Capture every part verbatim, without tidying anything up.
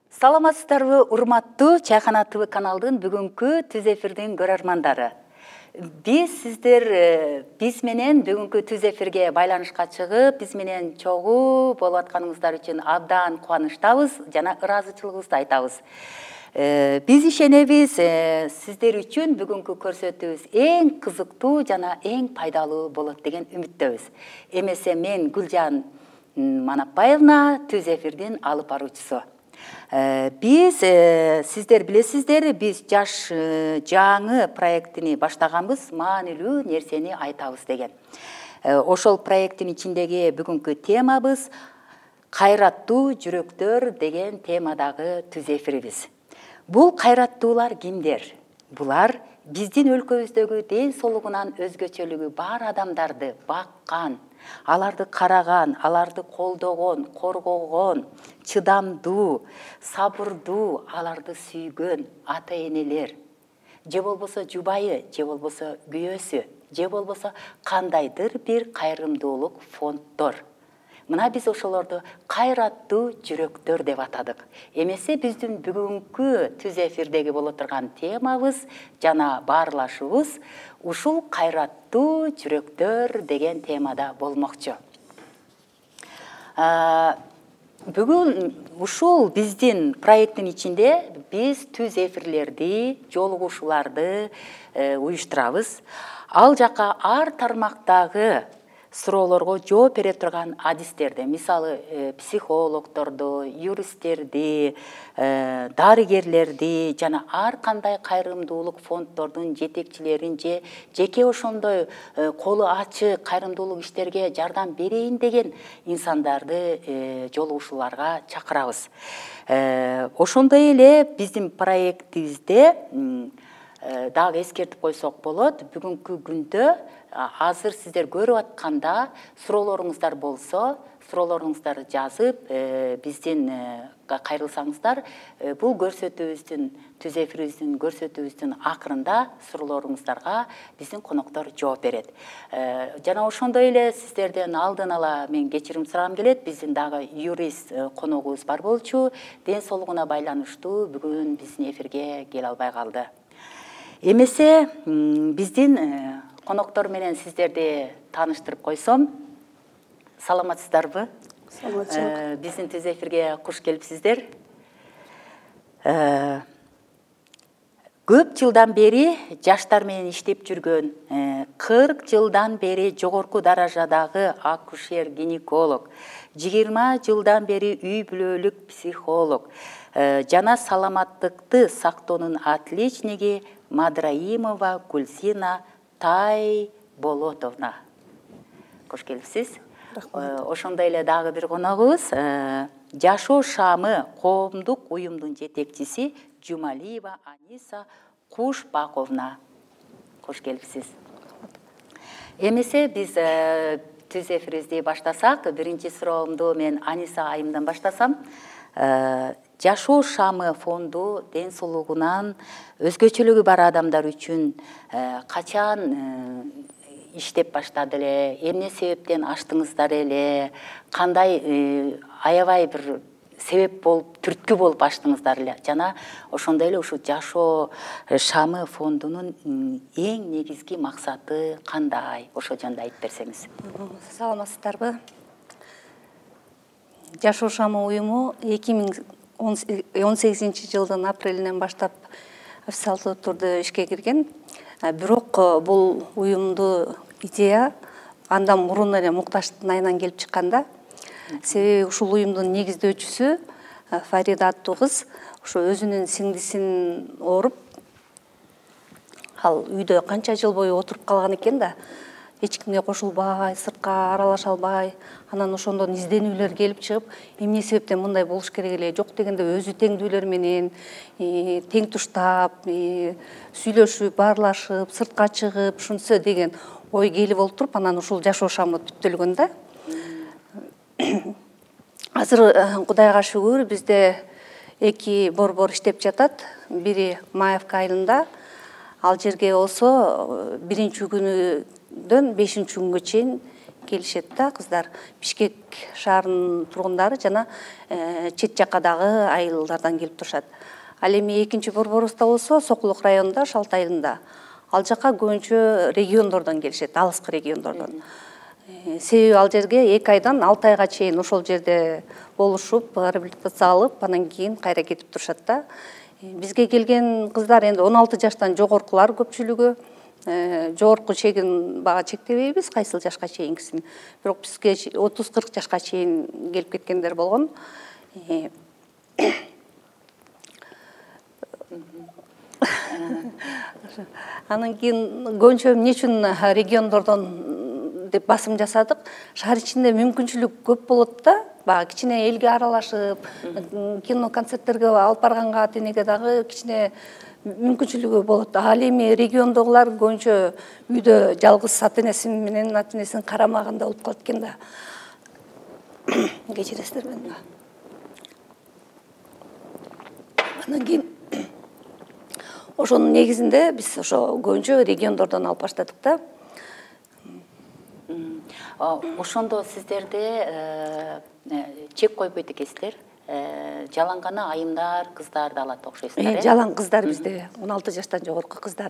Саламатсыздарбы, урматтуу Чайхана ТВ каналдын бүгүнкү түз эфирдин көрөрмандары. Биз сиздер биз менен бүгүнкү түз эфирге байланышка чыгып, биз менен чогуу болуп атканыңыздар үчүн абдан кубанычтабыз жана ыраазычылыгыбызды айтабыз. Биз ишенебиз, сиздер үчүн бүгүнкү көрсөтүүбүз эң кызыктуу жана эң пайдалуу болот деген үмүттөбүз. Эмесе мен Гүлжан Манапбаевна, түз эфирдин алып баруучусу. Биз, сиздер билесиздер, биз жаш жаңы проектини баштаганбыз, маанилүү нерсени айтабыз деген. Ошол проекттин ичиндеги бүгүнкү темабыз кайраттуу жүрөктөр деген темадагы түз эфирибиз. Бул кайраттуулар кимдер? Булар биздин өлкөбүздөгү ден соолугунан өзгөчөлүгү бар адамдарды баккан, аларды караган, аларды колдогон, коргогон, чыдамдуу, сабырдуу, аларды сүйгөн ата-энелер, же болбосо жубайы, же болбосо күйөөсү, же болбосо кандайдыр бир кайрымдуулук фонддор. Мына биз ошолорду кайраттуу жүрөктөр деп атадык. Эмесе биздин бүгүнкү түз эфирдеги боло турган темабыз жана баарлашуубуз ушул кайраттуу жүрөктөр деген темада болмокчу. Бүгүн ушул биздин проекттин ичинде биз түз эфирлерди, жолугушууларды уюштурабыз. Ал жака ар тармактагы суроолорго жооп бере турган адистерди, мисалы психологдорду, юристтерди, дарыгерлерди жана ар кандай кайрымдуулук фонддордун жетекчилерин же жеке ошондой колу ачык кайрымдуулук иштерге жардам берейин деген инсандарды жолугушууларга чакырабыз. Ошондой эле биздин проектибизде дагы эскертип койсок болот, бүгүнкү күндө азыр сиздер көрүп атканда суроолоруңуздар болсо, суроолоруңуздарды жазып, биздин кайрылсаңыздар, бул көрсөтүүбүздүн, түз эфирибиздин көрсөтүүбүздүн акырында суроолоруңуздарга биздин коноктор жооп берет. Жана ошондой эле сиздерден алдын ала мен кечирим сурагым келет. Биздин дагы юрист коногубуз бар болчу. Ден соолугуна байланыштуу бүгүн биздин эфирге келе албай калды. Эмесе биздин коноктор менен сиздерди тааныштырып койсом, саламатсыздарбы? Саламатчылык. Биздин түз эфирге куш келипсиздер. Көп жылдан бери жаштар менен иштеп жүргөн, кырк жылдан бери жогорку даражадагы акушер-гинеколог, жыйырма жылдан бери үй бүлөлүк психолог жана саламаттыкты сактоонун отличниги Мадраимова Гульсина Тайболотовна. Кош келипсиз. Ошондой эле дагы бир коногубуз, Жашоо шамы коомдук уюмдун жетекчиси Жумалиева Аниса Кушбаковна. Кош келипсиз. Эмесе биз түз эфирибизди баштасак, биринчи суроомду мен Аниса айымдан баштасам. Жашоо шамы фонду ден соолугунан өзгөчөлүгү бар адамдар үчүн качан иштеп баштады эле, эмне себептен аштыңыздар эле, кандай аябай бир себеп болуп, түрткү болуп аштыңыздар эле, жана ошондой эле ушул Жашоо шамы фондунун эң негизги максаты кандай? Ошо жөнүндө айтып берсеңиз. Саламатсыздарбы? Жашоо шамы уюму эки миң он сегизинчи жылдын апрелинен баштап официалдуу түрдө ишке кирген. Бирок бул уюмду идея андан мурун эле Мукташтын айынан келип чыкканда. Себеби ушул уюмдун негиздөөчүсү Фарида аттуу кыз ошо өзүнүн сиңдисин ооруп, ал үйдө канча жыл бою отуруп калган экен да, эч кимге кошулбай, сыртка аралаша албай, анан ошондон изденүүлөр келип чыгып, эмне себептен мындай болуш керек эле, жок дегенде өзү теңдүүлөр менен тең туштап, сүйлөшүп, баарлашып, сыртка чыгып, ушунчу деген ой келип олтуруп, анан ушул Жашоо шамы түптөлгөн да. Азыр Кудайга шүгүр, бизде эки борбор иштеп жатат. Бири Маевка айылында, ал жерге болсо биринчи күнүдөн бешинчи күнгө чейин келишет да кыздар. Бишкек шаарынын тургундары жана чет жаккадагы айылдардан келип турушат. Ал эми экинчи борборубузда болсо Сокулук районунда, Шалт айылында. Ал жакка көбүнчө региондордон келишет, алыскы региондордон. Себеби ал жерге эки айдан алты айга чейин ошол жерде болушуп, реабилитация алып, анан кийин кайра кетип турушат да. Бизге келген кыздар энди он алты жаштан жогоркулар көпчүлүгү. Жогорку чегин бага чектебейбиз, кайсыл жашка чейинкисин. Бирок бизге отуз кырк жашка чейин келип кеткендер болгон. Анан кийин көбүнчө эмне үчүн региондордон деп басым жасадык? Шаар ичинде мүмкүнчүлүк көп болот да. Бага кичине элге аралашып, кино концерттерге алып барганга ата-энеге дагы кичине мүмкүнчүлүгү болот. Ал эми региондогулар көбүнчө үйдө жалгыз ата-энеси менен ата-энесин карамагында болуп калат экен да. Кечиресиздер мени. Анан кийин ошонун негизинде биз ошо көбүнчө региондордон алып баштадык да. Ошондо сиздерде чек койбойт экенсиздер. Жалаң гана айымдар, кыздарды алат окшойсуздар. Жалаң кыздар бизде он алты жаштан жогорку кыздар.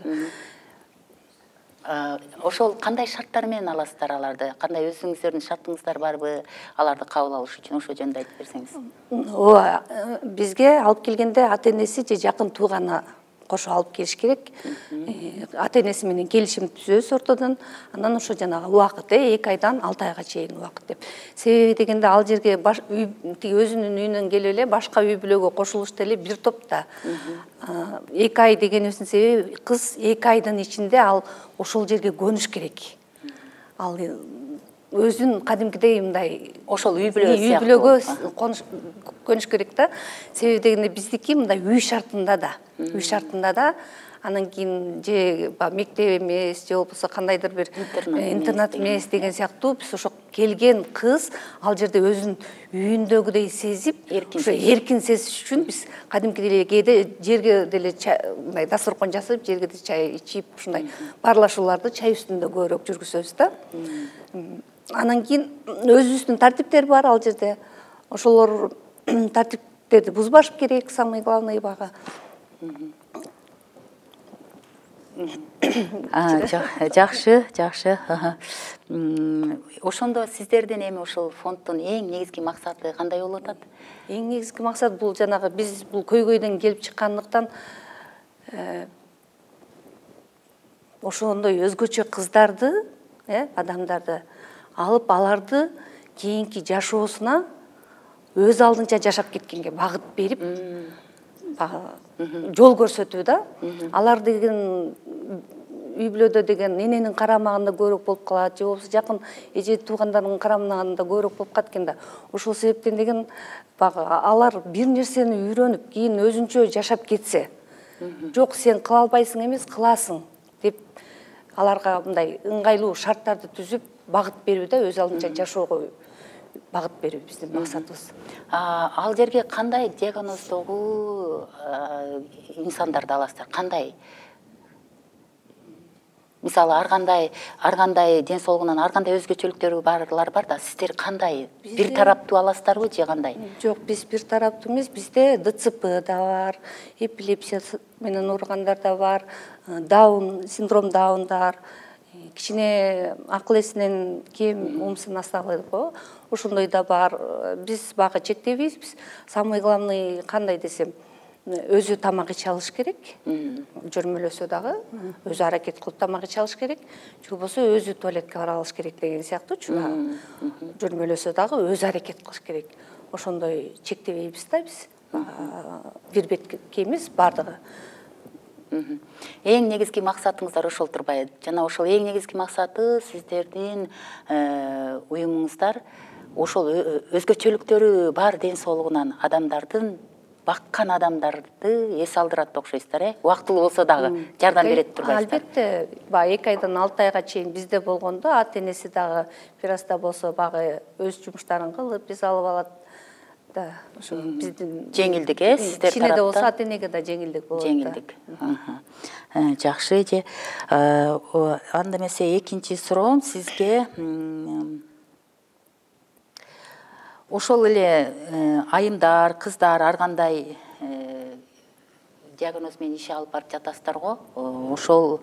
Ошол кандай шарттар менен аласыздар аларды? Кандай өзүңүздөрдүн шартыңыздар барбы? Аларды кабыл алыш үчүн ошо жөнүндө айтып берсеңиз. Ооба, бизге алып келгенде ата-энеси же жакын тууганы кошо алып келиш керек. Ата-энеси менен келишим түзөбүз ортодон. Анан ошо жанагы убакыт эки айдан алты айга чейин убакыт деп. Себеби дегенде ал жерге өзүнүн үйүнөн келип эле башка үй бүлөгө кошулушту эле бир топта. эки ай дегенибиздин себеби кыз эки айдын ичинде ал ошол жерге көнүш керек. Ал өзүн кадимкидей мындай ошол үй бүлө үй бүлөгө көнүш керек да. Себеби дегенде биздики мындай үй шартында да, үй шартында да, анан кийин же мектеп эмес, же болбосо кандайдыр бир интернат эмес деген сыяктуу биз ошо келген кыз ал жерде өзүн үйүндөгүдөй сезип, ошо эркин сезиш үчүн биз кадимкидей кээде жерге деле мындай дасторкон жасап, жерге деле чай ичип, ушундай баарлашууларды чай үстүндө көбүрөөк жүргүзөбүз да. Анан кийин өзүбүздүн тартиптер бар ал жерде. Ошолор тартиптерди бузбаш керек, самый главный бага. Жакшы, жакшы. Ошондо сиздердин эми ошол фонддун эң негизги максаты кандай болуп атат? Эң негизги максат бул жанагы биз бул көйгөйдөн келип чыккандыктан ошондой өзгөчө кыздарды, адамдарды алып аларды кийинки жашоосуна өз алдынча жашап кеткенге багыт берип, жол көрсөтүү да. Алар деген үй бүлөдө деген эненин карамагында көбүрөөк болуп калат, же болбосо жакын эже туугандарынын карамагында көбүрөөк болуп калат экен да. Ошол себептен деген алар бир нерсени үйрөнүп, кийин өзүнчө жашап кетсе, жок сен кыла албайсың эмес, кыласың деп аларга мындай ыңгайлуу шарттарды түзүп, багыт берүү да, өз алдынча жашоого багыт берүү биздин максатыбыз. Ал жерге кандай диагноздогу инсандарды аласыздар? Кандай? Мисалы, ар кандай, ар кандай ден соолугунан ар кандай өзгөчөлүктөрү барлар бар да, сиздер кандай? Бир тараптуу аласыздарбы же кандай? Жок, биз бир тараптуу эмес, бизде ДЦП да бар, эпилепсия менен ооругандар да бар, Даун, синдром Даундар, кичине акыл эсинен кем, умсын астагы го, ошондой да бар. Биз бага чектебейбиз, биз самый главный кандай десем, өзү тамак иче алыш керек, жөрмөлөсө дагы, өзү аракет кылып тамак иче алыш керек, же болбосо өзү туалетке бара алыш керек деген сыяктуучу. Жөрмөлөсө дагы өзү аракет кылыш керек. Ошондой чектебейбиз да биз. Бир бетке эмес, бардыгы. Эң негизги максатыңыздар ошол турбайбы? Жана ошол эң негизги максаты сиздердин уюмуңуздар ошол өзгөчөлүктөрү бар ден соолугунан адамдардын баккан адамдарды эс алдырат окшойсуздар, э? Убактылуу болсо дагы жардам берет турбайсыздар. Албетте, баа эки айдан алты айга чейин бизде болгондо ата-энеси дагы бир аста болсо багы өз жумуштарын кылып, биз алып алат да. Ошо биздин жеңилдик, э? Сиздер тарапта. Кичине да болсо ата-энеге да жеңилдик болот. Жеңилдик. Жакшы же. Анда эмесе экинчи суроом сизге ошол эле айымдар, кыздар ар кандай диагноз менен иш алып барып жатасыздар го. Ошол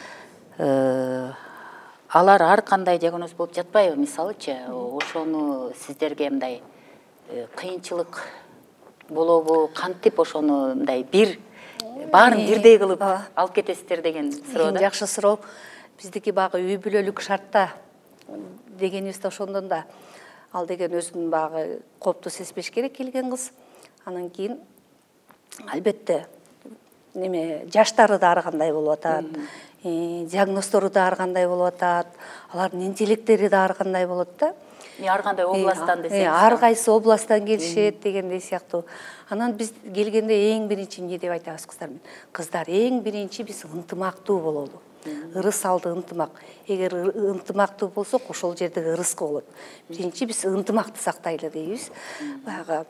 алар ар кандай диагноз болуп жатпайбы, мисалычы, ошону сиздерге мындай кыйынчылык болобу, кантип ошону мындай бир баарын бирдей кылып алып кетесиздер деген суроо да. Жакшы суроо. Биздики багы үй бүлөлүк шартта дегенибиз да ошондон да. Ал деген өзүн багы коопту сезбеш керек келген кыз. Анан кийин албетте неме жаштары да ар кандай болуп атат, диагноздору да ар кандай болуп атат, алардын интеллекттери да ар кандай болот да. Ар кандай областтан десеңиз. Ар кайсы областтан келишет дегендей сыяктуу. Анан биз келгенде эң биринчи эмне деп айтабыз кыздар менен? Кыздар, эң биринчи биз ынтымактуу бололу. Ырыс алды ынтымак. Эгер ынтымактуу болсок, ошол жердеги ырыскы болот. Биринчи биз ынтымакты сактайлы дейбиз. Баягы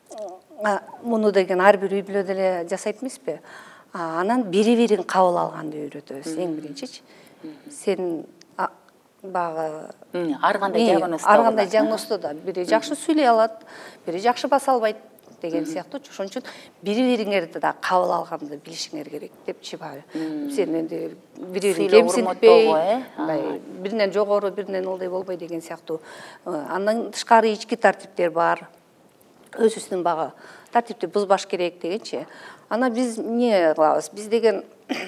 муну деген ар бир үй бүлөдө эле жасайт эмеспи? Анан бири-бирин кабыл алганды үйрөтөбүз эң биринчичи. Сен багы ар кандай диагноздо ар кандай диагноздо да бири жакшы сүйлөй алат, бири жакшы баса албайт деген сыяктуу. Ошон үчүн бири-бириңерди да кабыл алганды билишиңер керек депчи баы. Сен энди бири-бирин кемсинтпей, мындай биринен жогору, биринен ылдый болбой деген сыяктуу. Андан тышкары ички тартиптер бар. Өзүбүздүн багы тартипти бузбаш керек дегенчи. Ана биз эмне кылабыз? Биз деген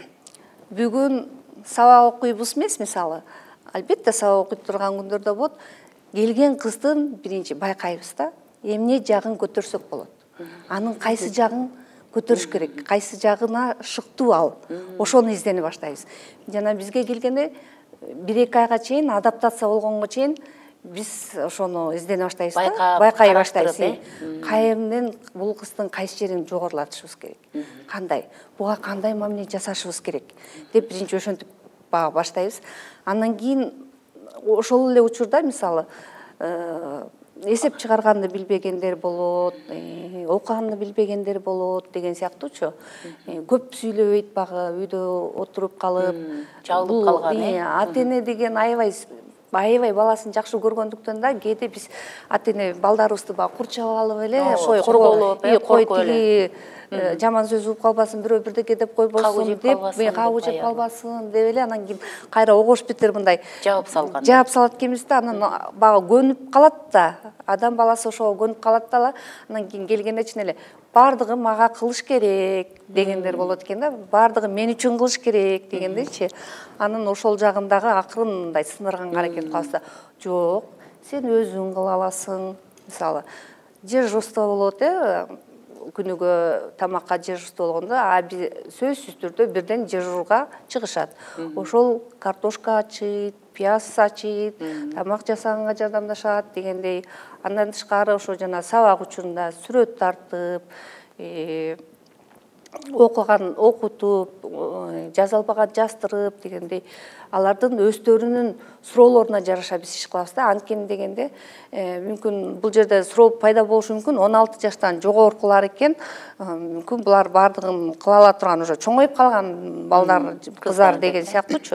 бүгүн сабак окуйбуз эмес, мисалы. Албетте сабак окуй турган күндөрдө болот. Келген кыздын биринчи байкайбыз да, эмне жагын көтөрсөк болот. Анын кайсы жагын көтөрүш керек, кайсы жагына шыктуу ал. Ошону издене баштайбыз. Жана бизге келгенде бир-эки айга чейин адаптация болгонго чейин биз ошону издене баштайбыз да, байкай баштайбыз. Кайерден бул кыздын кайсы жерин жогорулатышыбыз керек, кандай, буга кандай мамиле жасашыбыз керек деп биринчи ошентип баштайбыз. Андан кийин ошол эле учурда мисалы эсеп чыгарганды билбегендер болот, окуганды билбегендер болот деген сыяктуучу. Көп сүйлөбөйт багы, үйдө отуруп калып, жалгып калган. Ата-эне деген аябай аябай баласын жакшы көргөндүктөн да кээде биз ата-эне балдарыбызды багы курчап алып эле, корголоп, кой тиги жаман сөз угуп калбасын, бирөө бирдеке деп койбосун деп, кабы жеп калбасын деп эле анан кийин кайра огош бетер мындай жаап салган. Жаап салат экенбиз да, анан багы көнүп калат да. Адам баласы ошого көнүп калат да, анан кийин келгенде чын эле бардыгы мага кылыш керек дегендер болот экен да. Бардыгы мен үчүн кылыш керек дегендейчи. Анан ошол жагындагы акырын мындай сындырганга аракет кылабыз да. Жок, сен өзүң кыла аласың. Мисалы, дежурство болот, э, күнүгө тамакка дежурство болгондо, а сөзсүз түрдө бирден дежурга чыгышат. Ошол картошка ачыйт, пияз ачыйт, тамак жасаганга жардамдашат дегендей. Андан тышкары ошо жана сабак учурунда сүрөт тартып, окуган окутуп, жаза албаган жаздырып дегендей. Алардын өздөрүнүн суроолоруна жараша биз иш кылабыз да. Анткени дегенде мүмкүн бул жерде суроо пайда болушу мүмкүн. он алты жаштан жогоркулар экен. Мүмкүн булар бардыгын кыла ала турган уже чоңоюп калган балдар, кыздар деген сыяктуучу.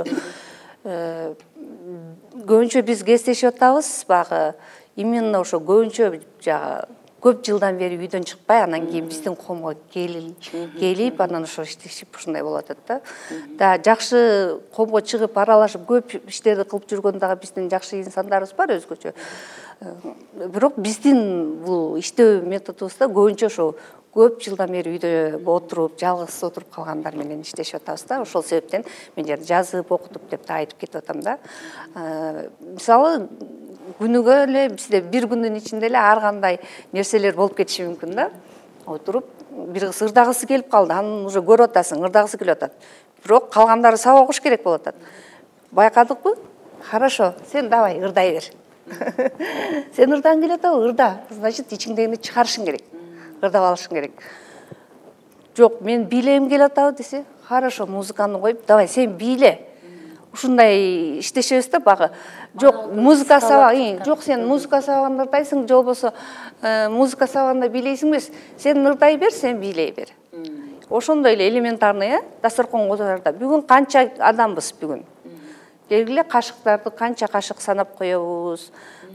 Көбүнчө биз кездешип атабыз багы именно ошо көбүнчө жагы көп жылдан бери үйдөн чыкпай, анан кийин биздин коомго келип, анан ошо иштешип ушундай болуп атат да. Да жакшы коомго чыгып, аралашып, көп иштерди кылып жүргөн дагы биздин жакшы инсандарыбыз бар өзгөчө. Бирок биздин бул иштөө методубузда көбүнчө ошо көп жылдан бери үйдө отуруп, жалгыз отуруп калгандар менен иштешип атабыз да. Ошол себептен мен жерде жазып, окутуп деп да айтып кетип атам да. Мисалы, күнүгө эле бизде бир күндүн ичинде эле ар кандай нерселер болуп кетиши мүмкүн да. Отуруп, бир кыз ырдагысы келип калды, анын уже көрүп атасың, ырдагысы келип атат. Бирок калгандары сабак окуш керек болуп атат. Байкадыкпы? Хорошо, сен давай ырдай бер. Сен ырдагың келип атабы? Ырда. Значит, ичиңдегини чыгарышың керек. Ырдап алышың керек. Жок, мен бийлегим келип атабы десе, хорошо, музыканы коюп, давай сен бийле. Ушундай иштешебиз да багы. Жок, музыка сабагы, жок, сен музыка сабагында ырдайсың, же болбосо музыка сабагында бийлейсиң эмес, сен ырдай бер, сен бийлей бер. Ошондой эле элементарный, э, дасторкон козорда. Бүгүн канча адамбыз бүгүн? Келгиле кашыктарды канча кашык санап коебуз?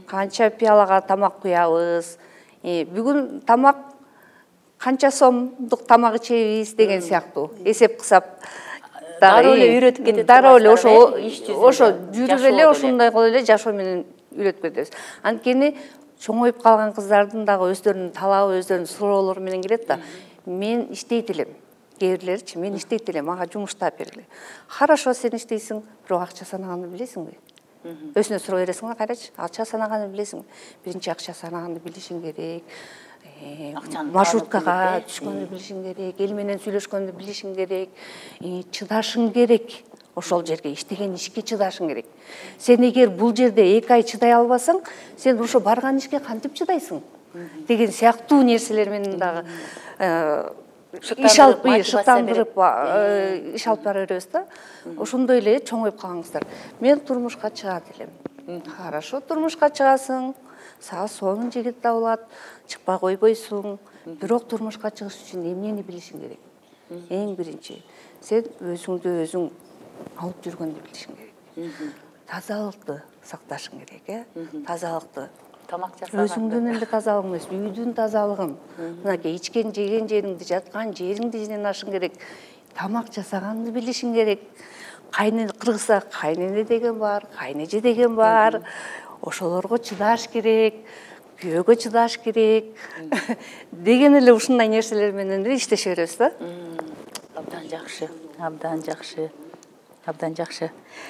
канча пиалага тамак куябыз, бүгүн тамак канча сомдук тамак ичебиз деген сыяктуу эсеп кылсап дароо эле үйрөтүп кетет. Дароо эле ошо ошо жүрүп эле ошондой кылып эле жашоо менен үйрөтүп кетебиз. Анткени чоңоюп калган кыздардын дагы өздөрүнүн талабы, өздөрүнүн суроолору менен келет да. Мен иштейт элем. Кээ бирлеричи мен иштейт элем, мага жумуш таап бергиле. Хорошо, сен иштейсиң, бирок акча санаганды билесиңби? Өзүнө суроо бересиң да, кайрачы, акча санаганды билесиңби? Биринчи акча санаганды билишиң керек. Маршруткага түшкөндү билишиң керек, эл менен сүйлөшкөндү билишиң керек, чыдашың керек. Ошол жерге иштеген ишке чыдашың керек. Сен эгер бул жерде эки ай чыдай албасаң, сен ошо барган ишке кантип чыдайсың? Деген сыяктуу нерселер менен дагы иш алып, шыктандырып иш алып бара беребиз да. Ошондой эле чоңоюп калган кыздар. Мен турмушка чыгат элем. Хорошо, турмушка чыгасың, сага сонун жигит табылат, чыкпай койбойсуң. Бирок турмушка чыгыш үчүн эмнени билишиң керек? Эң биринчи, сен өзүңдү өзүң алып жүргөндү билишиң керек. Тазалыкты сакташың керек, э? Тазалыкты. Тамак жасаган. Өзүңдүн эле тазалыгың эмес, үйдүн тазалыгын. Мынакей ичкен, жеген жериңди, жаткан жериңди жыйнашың керек. Тамак жасаганды билишиң керек. Кайны кыргызда кайнене деген бар, кайнеже деген бар. Ошолорго чыдаш керек, күйөөгө чыдаш керек. Деген эле ушундай нерселер менен эле иштеше беребиз да. Абдан жакшы, абдан жакшы. Абдан жакшы.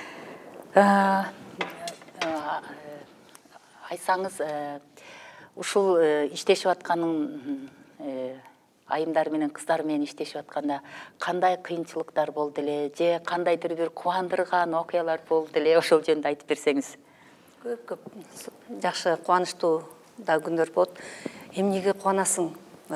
Айсаңыз, ушул иштешип атканын айымдар менен кыздар менен иштешип атканда кандай кыйынчылыктар болду эле, же кандайдыр бир кубандырган окуялар болду эле, ошол жөнүндө айтып берсеңиз. Көп-көп жакшы, кубанычтуу да күндөр болот. Эмнеге кубанасың?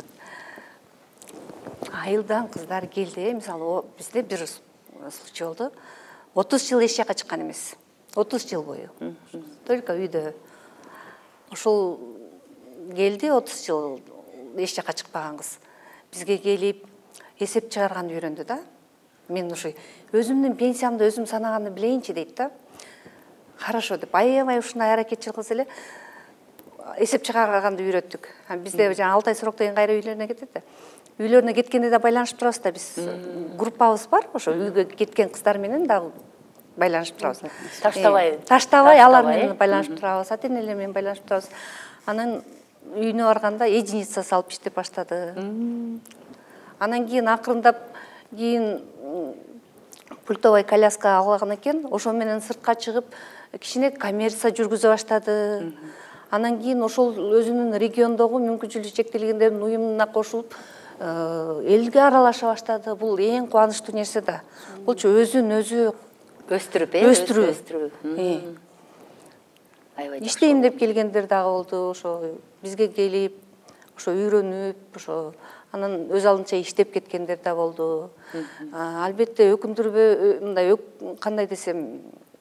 Айылдан кыздар келди, мисалы, бизде бир случай болду. отуз жыл эч жака чыккан эмес. отуз жыл бою. Только үйдө. Ошол келди, отуз жыл эч жака чыкпаган кыз. Бизге келип эсеп чыгарганды үйрөндү да. Мен ушу өзүмдүн пенсиямды өзүм санаганды билейинчи дейт да. Хорошо деп, аябай ушундай аракетчил кыз эле эсеп чыгарганды үйрөттүк. Бизде жана алты ай срок деген кайра үйлөрүнө кетет да. Үйлөрүнө кеткенде да байланышып турабыз да, биз группабыз бар, ошо үйгө кеткен кыздар менен дагы байланышып турабыз. Таштабай. Таштабай алар менен байланышып турабыз, ата-энелер менен байланышып турабыз. Анан үйүнө барганда единица салып иштеп баштады. Анан кийин акырындап кийин пультовый коляска алган экен, ошо менен сыртка чыгып кичине коммерция жүргүзө баштады. Анан кийин ошол өзүнүн региондогу мүмкүнчүлүгү чектелгендердин уюмуна кошулуп элге аралаша баштады. Бул эң кубанычтуу нерсе да. Булчу өзүн өзү өстүрүп, өстүрүү. Иштейм деп келгендер дагы болду. Ошо бизге келип, ошо үйрөнүп, ошо анан өз алдынча иштеп кеткендер да болду. Албетте өкүндүрбө, мындай кандай десем,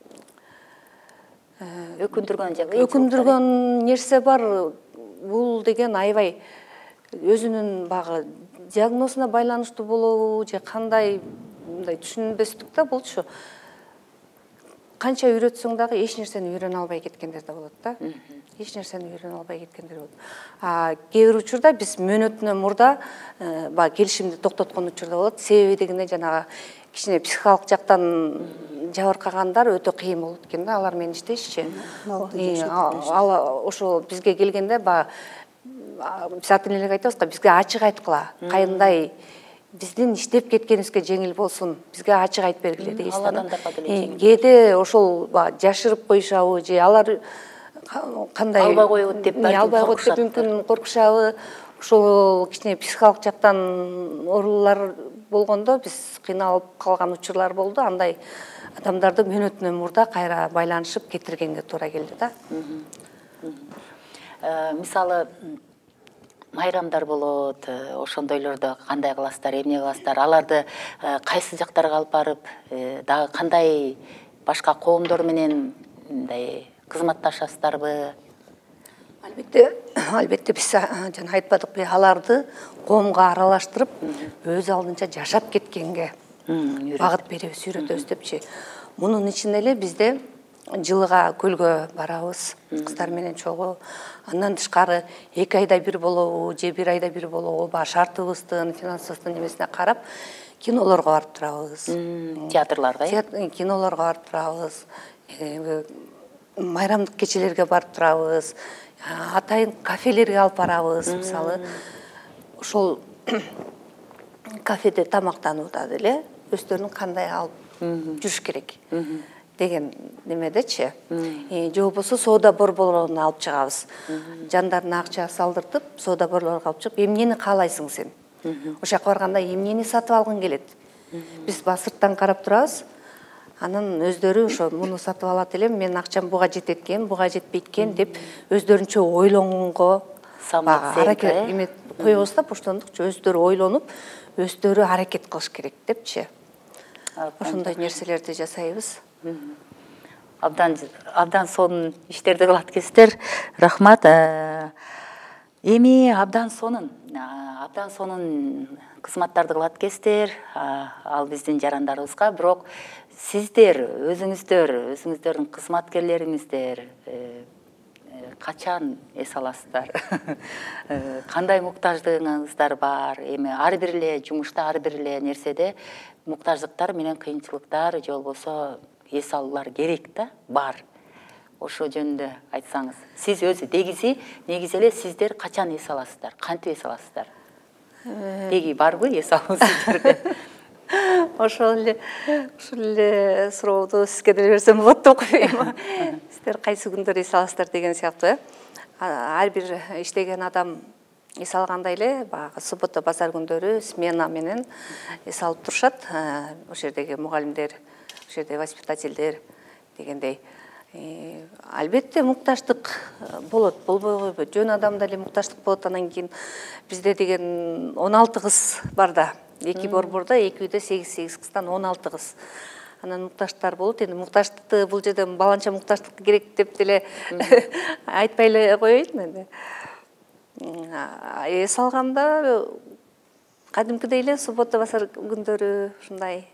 өкүндүргөн же өкүндүргөн нерсе бар. Бул деген аябай өзүнүн багы диагнозуна байланыштуу болобу же кандай, мындай түшүнбөстүк да болчу. Канча үйрөтсөң дагы эч нерсени үйрөнө албай кеткендер да болот да. Эч нерсени үйрөнө албай кеткендер болот. А кээ бир учурда биз мөөнөтүнөн мурда ба келишимди токтоткон учурда болот. Себеби дегенде жанагы кичине психикалык жактан жабыркагандар өтө кыйын болот экен да, алар менен иштешчи. Ал ошо бизге келгенде ба биз ата-энелерге айтабыз да, бизге ачык айткыла. Кандай биздин иштеп кеткенибизге жеңил болсун, бизге ачык айтып бергиле дейбиз. Ал адамдарга деле жеңил. Кээде ошол жашырып коюшабы же алар кандай албай коет деп албай коет деп мүмкүн коркушабы, ошол кичине психикалык жактан оорулар болгондо биз кыйналып калган учурлар болду. Андай адамдарды мөөнөтүнөн мурда кайра байланышып кетиргенге туура келди да. Мисалы майрамдар болот, ошондойлордо кандай кыласыздар, эмне кыласыздар? Аларды кайсы жактарга алып барып, дагы кандай башка коомдор менен мындай кызматташасыздарбы? Албетте, албетте биз жана айтпадыкпы, аларды коомго аралаштырып, өз алдынча жашап кеткенге багыт беребиз, үйрөтөбүз депчи. Мунун ичинде эле бизде жылыга көлгө барабыз кыздар менен чогуу. Андан тышкары эки айда бир болобу же бир айда бир болобу баягы шартыбыздын финансыбыздын немесине карап кинолорго барып турабыз. Театрларга, кинолорго барып турабыз. Майрамдык кечелерге барып турабыз. Атайын кафелерге алып барабыз. Мисалы, ошол кафеде тамактанууда деле өздөрүнүн кандай алып жүрүш керек деген немедечи. Же болбосо соода борборлоруна алып чыгабыз. Жандардын акча салдыртып, соода борборлорго алып чыгып, эмнени каалайсың сен? Ошол жака барганда эмнени сатып алгың келет? Биз сырттан карап турабыз. Анан өздөрү ошо муну сатып алат элем, менин акчам буга жетет экен, буга жетпейт экен деп өздөрүнчө ойлонгонго аракет эме коебуз да, ошондукчу өздөрү ойлонуп, өздөрү аракет кылыш керек депчи. Ошондой нерселерди жасайбыз. Абдан абдан сонун иштерди кылат экенсиздер. Рахмат. Эми абдан сонун, абдан сонун кызматтарды кылат экенсиздер. Ал биздин жарандарыбызга, бирок сиздер өзүңүздөр, өзүңүздөрдүн кызматкерлериңиздер качан эс аласыздар? Кандай муктаждыгыңыздар бар? Эми ар бир эле жумушта, ар бир эле нерседе муктаждыктар менен кыйынчылыктар же болбосо эс алуулар керек да, бар. Ошо жөнүндө айтсаңыз. Сиз өзү дегизи, негизи эле сиздер качан эс аласыздар? Кантип эс аласыздар? Деги барбы эс алуу сиздерде? Ошол эле, ушул эле сурооду сизге деле берсем болот деп койбойм. Сиздер кайсы күндөр эс аласыздар деген сыяктуу, э? Ар бир иштеген адам эс алгандай эле, баягы суббота, базар күндөрү смена менен эс алып турушат. Ошол жердеги мугалимдер, ошол жерде воспитательдер дегендей. Албетте мукташтык болот, болбой койбойт. Жөн адамда эле мукташтык болот. Анан кийин бизде деген он алты кыз бар да. Эки борбордо, эки үйдө сегиз сегиз кыздан он алты кыз. Анан мукташтар болот. Эми мукташтыкты бул жерде баланча мукташтык керек деп деле айтпай эле коеюн эми. Эс алганда кадимкидей эле суббота, базар күндөрү ушундай.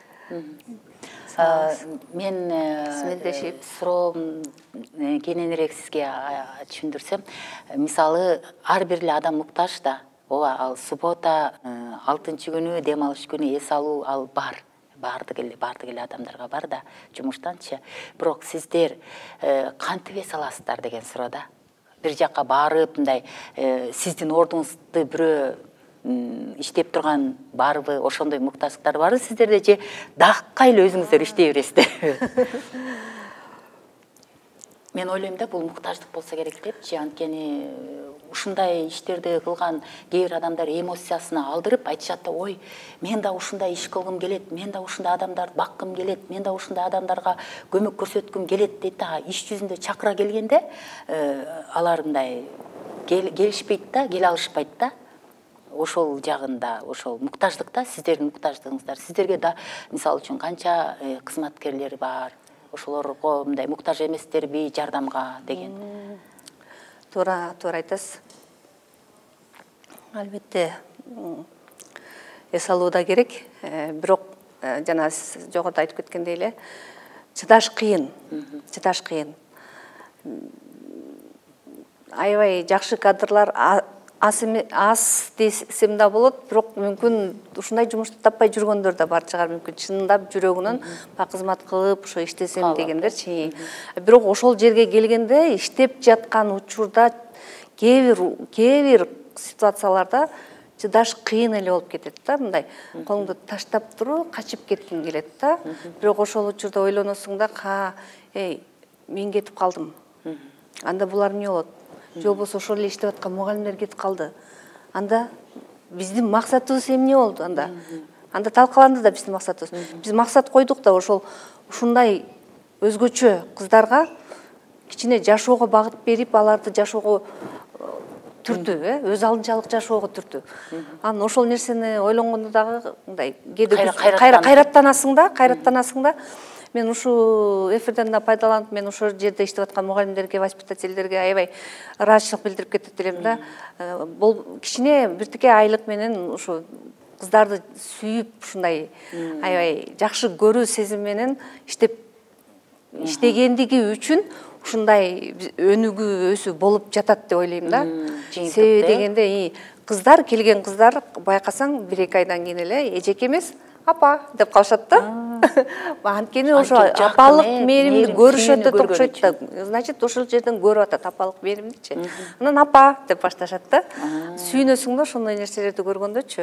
Мен суроом кененирээк сизге түшүндүрсөм, мисалы ар бир эле адам муктаж да. Ооба, ал суббота, алтынчы күнү, дем алыш күнү эс алуу ал бар. Бардык эле, бардык эле адамдарга бар да, жумуштанчы. Бирок сиздер кантип эс аласыздар деген суроо да. Бир жакка барып, мындай сиздин ордуңузду бирөө иштеп турган барбы, ошондой муктаждыктар барбы сиздерде, же дакка эле өзүңүздөр иштей бересиздер? Мен ойлойм да, бул муктаждык болсо керек депчи, анткени ушундай иштерди кылган кээ бир адамдар эмоциясына алдырып айтышат да, ой, мен да ушундай иш кылгым келет, мен да ушундай адамдарды баккым келет, мен да ушундай адамдарга көмөк көрсөткүм келет дейт да. Иш жүзүндө чакыра келгенде алар мындай келишпейт да, келе алышпайт да. Ошол жагында, ошол муктаждыкта сиздердин муктаждыгыңыздар, сиздерге да мисалы үчүн канча кызматкерлер бар, ошолорго мындай муктаж эместерби жардамга деген? Туура, туура айтасыз. Албетте эс алуу да керек, бирок жана сиз жогоруда айтып кеткендей эле, чыдаш кыйын, чыдаш кыйын. Аябай жакшы кадрлар аз десем да болот, бирок мүмкүн ушундай жумушту таппай жүргөндөр да бар чыгар, мүмкүн чындап жүрөгүнөн ба кызмат кылып, ошо иштесем дегендерчи. Бирок ошол жерге келгенде иштеп жаткан учурда кээ бир кээ бир ситуацияларда чыдаш кыйын эле болуп кетет да, мындай колуңду таштап туруп качып кеткиң келет да. Бирок ошол учурда ойлоносуң да, ка, эй, мен кетип калдым. Анда булар эмне болот? Же болбосо ошол эле иштеп аткан мугалимдер кетип калды. Анда биздин максатыбыз эмне болду анда? Анда талкаланды да биздин максатыбыз. Биз максат койдук да, ошол ушундай өзгөчө кыздарга кичине жашоого багыт берип, аларды жашоого түртү, э, өз алдынчалык жашоого түртү. Анан ошол нерсени ойлонгондо дагы мындай кайраттанасың да, кайраттанасың да. Мен ушу эфирден да пайдаланып, мен ошол жерде иштеп аткан мугалимдерге, воспитательдерге аябай ыраазычылык билдирип кетет элем да. Бул кичине биртике айлык менен ушу кыздарды сүйүп, ушундай аябай жакшы көрүү сезим менен иштеп иштегендиги үчүн ушундай өнүгүү өсүү болуп жатат деп ойлойм да. Себеби дегенде кыздар келген кыздар байкасаң бир эки айдан кийин эле эжеке эмес апа деп калышат да. Анткени ошо апалык мээримди көрүшөт да окшойт да. Значит, ошол жерден көрүп атат апалык мээримдичи. Анан апа деп башташат да. Сүйүнөсүң да ошондой нерселерди көргөндөчү.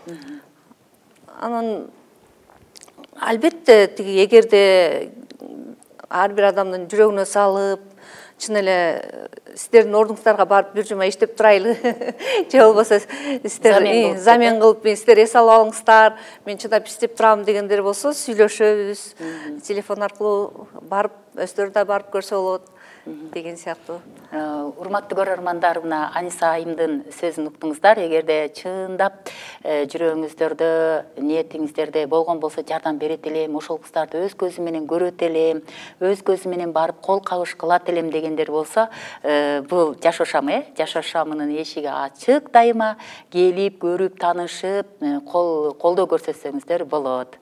Анан албетте тиги эгерде ар бир адамдын жүрөгүнө салып, чын эле сиздердин ордуңуздарга барып бир жума иштеп турайлы, же болбосо сиздер замен кылып сиздер эс алып алыңыздар, мен чыдап иштеп турам дегендер болсо сүйлөшөбүз, телефон аркылуу барып өздөрү да барып көрсө болот деген сыяктуу. Урматтуу көрөрмандар, мына Аниса айымдын сөзүн уктуңуздар. Эгерде чындап жүрөгүңүздөрдө, ниетиңиздерде болгон болсо жардам берет элем, ошол кыздарды өз көзүм менен көрөт элем, өз көзүм менен барып кол кабыш кылат элем дегендер болсо, бул Жашоо шамы, э, Жашоо шамынын эшиги ачык, дайыма келип, көрүп, таанышып, кол колдоо көрсөтсөңүздөр болот.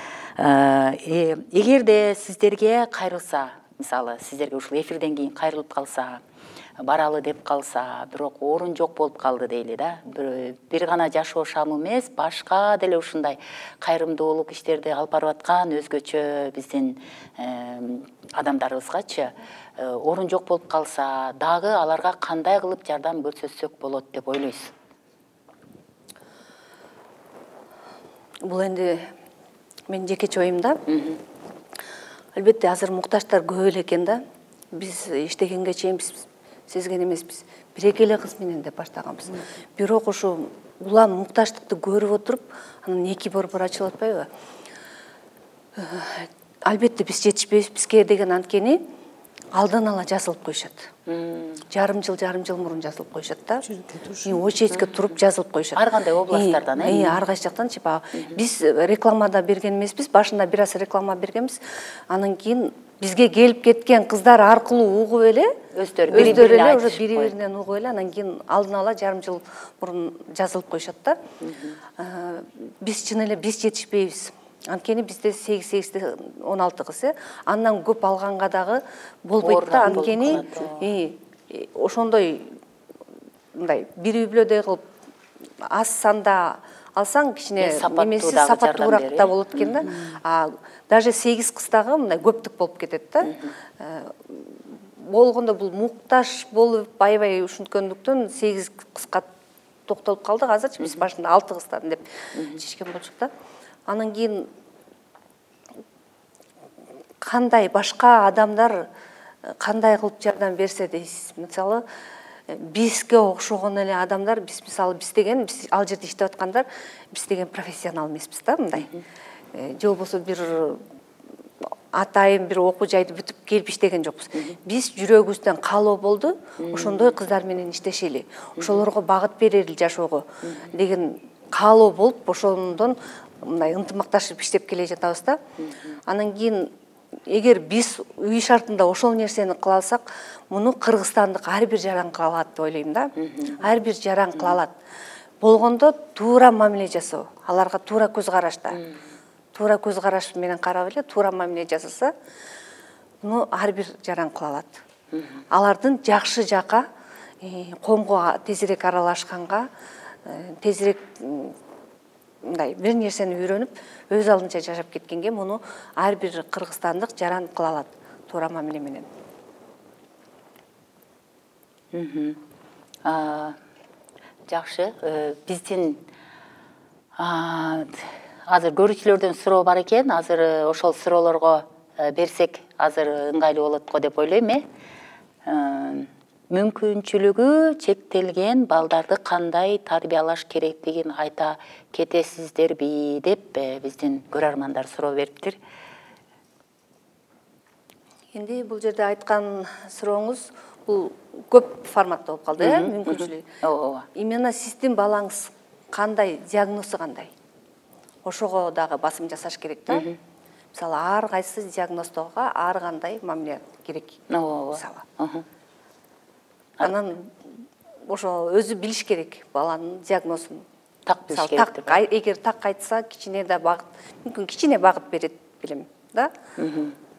Эгерде сиздерге кайрылса, мисалы, сиздерге ушул эфирден кийин кайрылып калса, баралы деп калса, бирок орун жок болуп калды дейли да. Бир гана Жашоо шамы эмес, башка деле ушундай кайрымдуулук иштерди алып барып аткан өзгөчө биздин адамдарыбызгачы орун жок болуп калса, дагы аларга кандай кылып жардам көрсөтсөк болот деп ойлойсуз? Бул энди мен жекече оюм да. Албетте азыр мукташтар көп эле экен да. Биз иштегенге чейин биз сезген эмеспиз. Бир эки эле кыз менен деп баштаганбыз. Бирок ушу улам мукташтыкты көрүп отуруп, анан эки борбор ачылып атпайбы? Албетте биз жетишпейбиз, бизге деген анткени алдан ала жазылып коюшат. Жарым жыл, жарым жыл мурун жазылып коюшат да. Очередьке туруп жазылып коюшат. Ар кандай областтардан, э? Ар кайсы жактан, типа биз рекламада берген эмеспиз, башында бир аз реклама бергенбиз. Анан кийин бизге келип кеткен кыздар аркылуу угуп эле, өздөрү бири-бирине уже бири-биринен угуп эле, анан кийин алдан ала жарым жыл мурун жазылып коюшат да. Биз чын эле биз жетишпейбиз. Анткени бизде сегиз сегизде он алты кыз, э, андан көп алганга дагы болбойт да. Анткени ошондой мындай бир үй-бүлөдөй кылып аз санда алсаң кичине немеси сапаттуураак да болот экен да. А даже сегиз кыз дагы мындай көптүк болуп кетет да. Болгондо бул мукташ болуп аябай ушинткөндүктөн сегиз кызга токтолуп калдык. Азырчы биз башында алты кыздан деп чечкен болчук да. Анан кийин кандай башка адамдар кандай кылып жардам берсе дейсиз. Мисалы, бизге окшогон эле адамдар, биз мисалы биз деген, биз ал жерде иштеп аткандар, биз деген профессионал эмеспиз да, мындай. Же болбосо бир атайын бир окуу жайды бүтүп келип иштеген жокпуз. Биз жүрөгүбүздөн каалоо болду, ошондой кыздар менен иштешели, ошолорго багыт берели жашоого деген каалоо болуп, ошондон мындай ынтымакташып иштеп келе жатабыз да. Анан кийин эгер биз үй шартында ошол нерсени кыла алсак, муну кыргызстандык ар бир жаран кыла алат деп ойлойм да. Ар бир жаран кыла алат. Болгондо туура мамиле жасоо, аларга туура көз карашта. Туура көз караш менен карап эле туура мамиле жасаса, муну ар бир жаран кыла алат. Алардын жакшы жака, коомго тезирээк аралашканга, тезирээк мындай бир нерсени үйрөнүп, өз алдынча жашап кеткенге муну ар бир кыргызстандык жаран кыла алат туура мамиле менен. Жакшы, биздин азыр көрүүчүлөрдөн суроо бар экен. Азыр ошол суроолорго берсек азыр ыңгайлуу болот го деп ойлойм, э. Мүмкүнчүлүгү чектелген балдарды кандай тарбиялаш керектигин айта кетесиздерби деп биздин көрөрмандар суроо бериптир. Энди бул жерде айткан сурооңуз бул көп форматта болуп калды, э, мүмкүнчүлүгү. Ооба. Именно сиздин балаңыз кандай, диагнозу кандай? Ошого дагы басым жасаш керек да. Мисалы, ар кайсы диагноздоого ар кандай мамиле керек. Ооба. Мисалы. Анан ошо өзү билиш керек баланын диагнозун. Так билиш керек. Эгер так айтса, кичине да багыт, мүмкүн кичине багыт берет билем, да?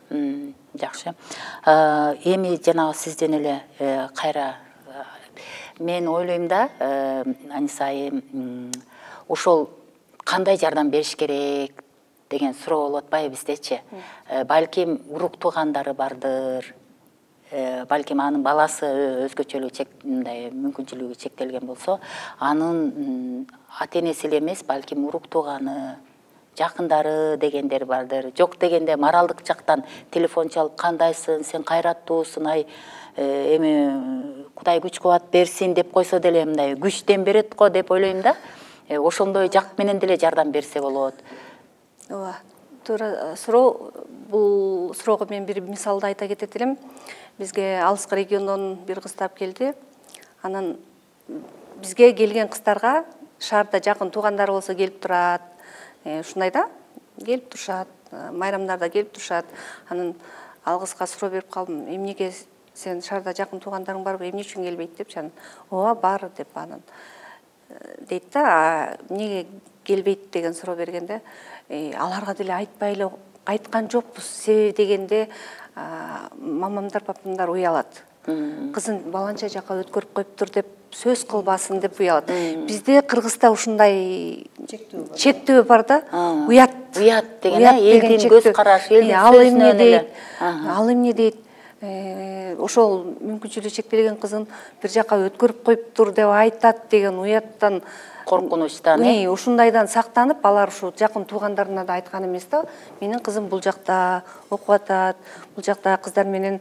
Жакшы. Эми жанагы сизден эле кайра мен ойлойм да, Аниса айым, ошол кандай жардам бериш керек деген суроо болуп атпайбы биздечи? Балким урук туугандары бардыр. Балким анын баласы өзгөчөлүк мындай мүмкүнчүлүгү чектелген болсо, анын ата-энеси эле эмес, балким урук тууганы, жакындары дегендер бардыр. Жок дегенде моралдык жактан телефон чалып, кандайсың, сен кайраттуусуң, ай эми Кудай күч кубат берсин деп койсо деле мындай күчтен берет го деп ойлойм да. Ошондой жак менен деле жардам берсе болот. Ооба, туура суроо. Бул суроого мен бир мисалды айта кетет элем. Бизге алыскы региондон бир кыз тап келди. Анан бизге келген кыздарга шаарда жакын туугандары болсо келип турат. Ушундай да, келип турушат, майрамдарда келип турушат. Анан ал кызга суроо берип калдым. Эмнеге сен шаарда жакын туугандарың барбы, эмне үчүн келбейт депчи. Анан ооба бар деп анан дейт да, эмнеге келбейт деген суроо бергенде, аларга деле айтпай эле айткан жокпуз. Себеби дегенде мамамдар, папамдар уялат. Кызын баланча жака өткөрүп коюптур деп сөз кылбасын деп уялат. Бизде Кыргызда ушундай чектөө бар да, уят. Уят деген элдин көз карашы, элдин сөзүнөн эле. Ал эмне дейт? Ошол мүмкүнчүлүгү чектелген кызын бир жака өткөрүп коюптур деп айтат деген уяттан, коркунучтан, э, ушундайдан сактанып, алар ушу жакын туугандарына да айткан эмес да. Менин кызым бул жакта окуп атат, бул жакта кыздар менен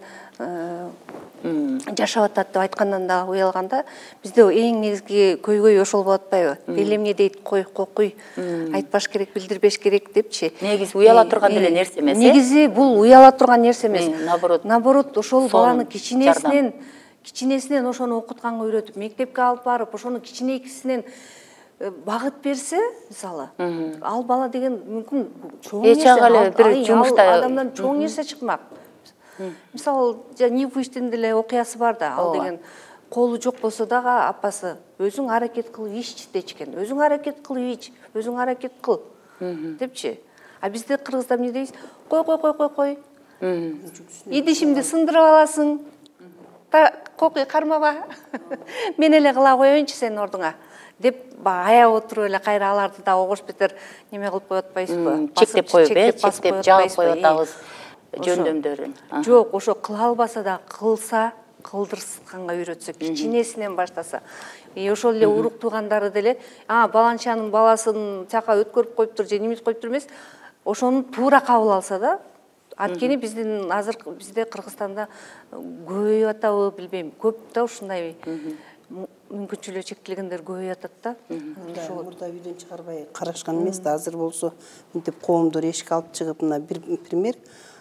жашап атат деп айткандан да уялганда, бизде эң негизги көйгөй ошол болуп атпайбы? Эл эмне дейт, кой, кокуй, айтпаш керек, билдирбеш керек депчи. Негизи уяла турган деле нерсе эмес. Негизи бул уяла турган нерсе эмес. Наоборот. Наоборот, ошол баланы кичинесинен кичинесинен ошону окутканга үйрөтүп, мектепке алып барып, ошону кичинекисинен багыт берсе, мисалы, ал бала деген мүмкүн чоң нерсе, бир жумушта адамдан чоң нерсе чыкмак. Мисалы, Нивуштин деле окуясы бар да, ал деген колу жок болсо дагы апасы өзүң аракет кылып ич дечкен. Өзүң аракет кылып ич, өзүң аракет кыл депчи. А бизде кыргызда эмне дейбиз? Кой, кой, кой, кой, кой. Идишимди сындырып аласың. Кокуй кармаба. Мен эле кыла коеюнчу сенин ордуңа деп аяп отуруп эле кайра аларды да огош бетер неме кылып коюп атпайсызбы? Чектеп коюп, чектеп жаап коюп атабыз жөндөмдөрүн. Жок, ошо кыла албаса да кылса, кылдырганга үйрөтсө, кичинесинен баштаса. И ошол эле урук туугандары деле, а баланчанын баласын чака өткөрүп коюптур же неметип коюптур эмес, ошону туура кабыл алса да. Анткени биздин азыр бизде Кыргызстанда көбөйүп атабы билбейм, көп да ушундай мүмкүнчүлүгү чектелгендер көбөйүп атат да. Мурда үйдөн чыгарбай карашкан эмес да, азыр болсо мынтип коомдор эшикке алып чыгып, мына бир пример,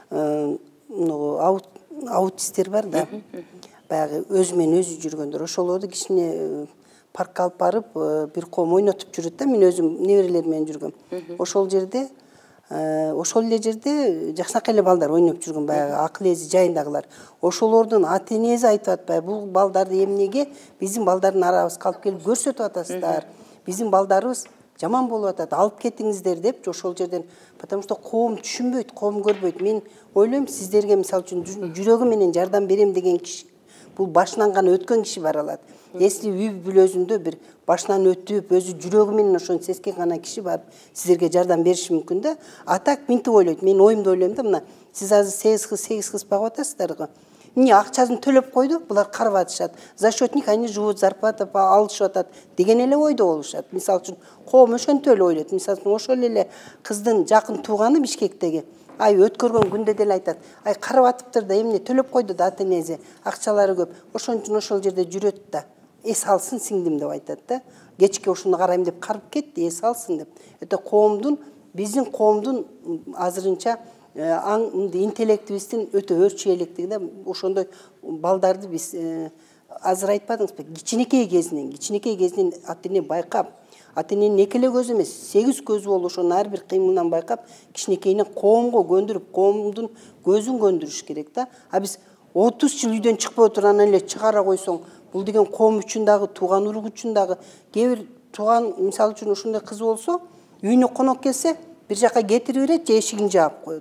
аутисттер бар да. Баягы өзү менен өзү жүргөндөр, ошолорду кичине паркка алып барып, бир коом ойнотуп жүрөт да, мен өзүм неберелер менен жүргөм. Ошол жерде Ошол эле жерде жакшынакай эле балдар ойноп жүргөн, баягы акыл эзи жайындагылар. Ошолордун ата-энеси айтып атпайбы, бул балдарды эмнеге биздин балдардын арабызга алып келип көрсөтүп атасыздар. Биздин балдарыбыз жаман болуп атат, алып кетиңиздер деп ошол жерден, потому что коом түшүнбөйт, коом көрбөйт. Мен ойлойм, сиздерге мисалы үчүн жүрөгү менен жардам берем деген киши, бул башынан гана өткөн киши бара алат. Если үй бүлөсүндө бир башынан өтүп, өзү жүрөгү менен ошону сезген гана киши бар, сиздерге жардам бериши мүмкүн да. А так минтип ойлойт. Мен оюмда ойлойм да, мына сиз азыр сегиз кыз, сегиз кыз багып атасыздар го. Эмне акчасын төлөп койду, булар карап атышат. За счет них они живут, зарплата алышып атат деген эле ойдо болушат. Мисалы үчүн коом ошентип эле ойлойт. Мисалы үчүн ошол эле кыздын жакын тууганы Бишкектеги ай өткөргөн күндө деле айтат. Ай карап атыптыр да, эмне төлөп койду да ата-энеси, акчалары көп. Ошон үчүн ошол жерде жүрөт да. Эс алсын сиңдим деп айтат да. Кечке ушуну карайм деп карып кетти, эс алсын деп. Это коомдун, биздин коомдун азырынча интеллектибиздин өтө өрчүйлүктүгү да. Ошондой балдарды биз азыр айтпадыңызбы? Кичинекей кезинен, кичинекей кезинен ата-эне байкап, ата-эненин эки эле көзү эмес, сегиз көзү болуп, ошонун ар бир кыймылынан байкап, кичинекейинен коомго көндүрүп, коомдун көзүн көндүрүш керек да. А биз отуз жыл үйдөн чыкпай отуруп анан эле чыгара койсоң, бул деген коом үчүн дагы, тууган урук үчүн дагы, кээ бир тууган, мисалы үчүн ушундай кыз болсо, үйүнө конок келсе, бир жака кетирип берет же эшигин жаап коет.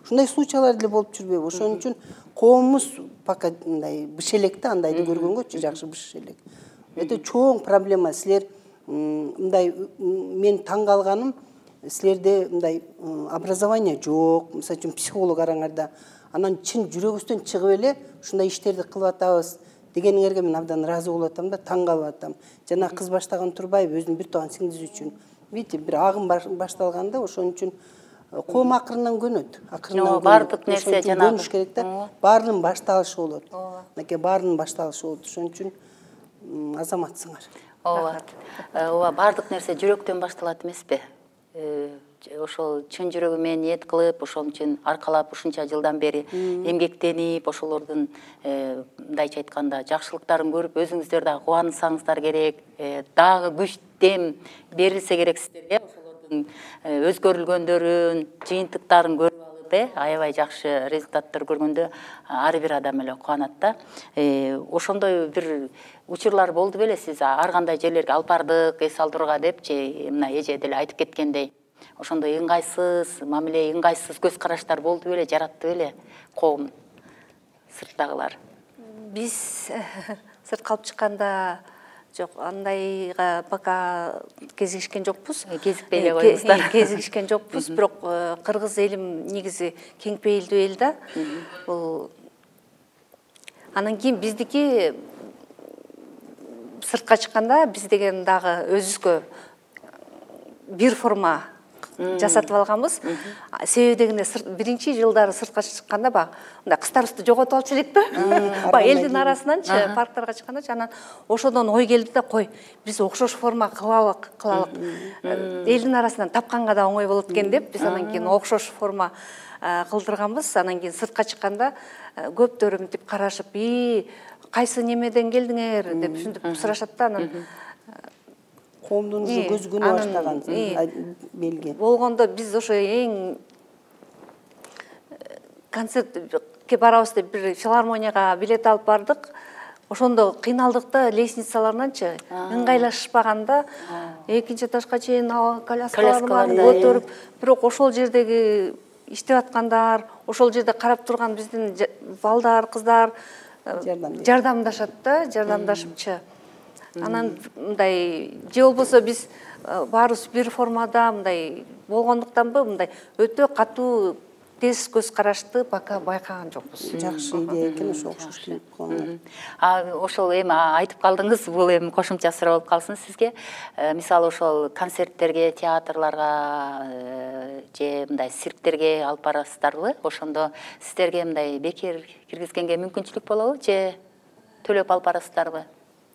ушундай случайлар деле болуп жүрбөйбү. Ошон үчүн коомубуз пока мындай быш электе андайды көргөнгөчү жакшы быш элек. Өтө чоң проблема. Силер мындай мен таң калганым, силерде мындай образование жок. Мисалы үчүн психолог араңарда анан чын жүрөгүбүздөн чыгып эле ушундай иштерди кылып атабыз дегениңерге мен абдан ыраазы болуп атам да, таң калып атам. Жана кыз баштаган Турбаев өзүнүн бир тууган сиңдиси үчүн, видите, бир агым башталганда ошон үчүн коом акырынан көнөт. Акырынан бардык нерсе жана көнүш керек да. Баарынын башталышы болот. Мынакей баарынын башталышы болот. Ошон үчүн азаматсыңар. Ооба. Ооба, бардык нерсе жүрөктөн башталат эмеспи? Ошол чын жүрөгү менен ниет кылып, ошон үчүн аркалап ушунча жылдан бери эмгектенип, ошолордун мындайча айтканда жакшылыктарын көрүп, өзүңүздөр дагы кубансаңыздар керек, дагы күч дем берилсе керек сиздерге. Ошолордун өзгөрүлгөндөрүн, жыйынтыктарын көрүп алып, аябай жакшы результаттар көргөндө ар бир адам эле кубанат да. Ошондой бир учурлар болду беле, сиз ар кандай жерлерге алып бардык, эс алдырууга депчи, мына эже деле айтып кеткендей. Ошондой ыңгайсыз мамиле, ыңгайсыз көз караштар болду беле, жаратты беле коом, сырттагылар? Биз сыртка алып чыкканда жок, андайга пока кезигишкен жокпуз. Кезикпей эле коюңуздар. Кезигишкен жокпуз, бирок кыргыз элим негизи кең пейилдүү эл да. Бул анан кийин биздики сыртка чыкканда биз деген дагы өзүбүзгө бир форма жасатып алганбыз. Себеби дегенде биринчи жылдары сыртка чыкканда баягы мындай кыздарыбызды жоготуп алчу элек да. Баягы элдин арасынанчы парктарга чыккандачы, анан ошодон ой келди да, кой, биз окшош форма кылалык, кылалык. Элдин арасынан тапканга да оңой болот экен деп, биз анан кийин окшош форма кылдырганбыз. Анан кийин сыртка чыкканда көптөрү мынтип карашып, "И, кайсы немеден келдиңер?" деп ушинтип сурашат да. Анан коомдун уже көзү көнө баштаган белги болгондо биз ошо эң концертке барабыз деп бир филармонияга билет алып бардык. Ошондо кыйналдык да, лестницаларынанчы ыңгайлашпаганда экинчи этажга чейин коляскаларды көтөрүп, бирок ошол жердеги иштеп аткандар, ошол жерде карап турган биздин балдар, кыздар жардамдашат да, жардамдашыпчы. Анан мындай же болбосо биз баарыбыз бир формада мындай болгондуктанбы, мындай өтө катуу тез көз карашты пока байкаган жокпуз. Жакшы идея экен, ошо окшош келип коюңар. А ошол эми айтып калдыңыз, бул эми кошумча суроо болуп калсын сизге. Мисалы ошол концерттерге, театрларга же мындай цирктерге алып барасыздарбы? Ошондо сиздерге мындай бекер киргизгенге мүмкүнчүлүк болобу же төлөп алып барасыздарбы?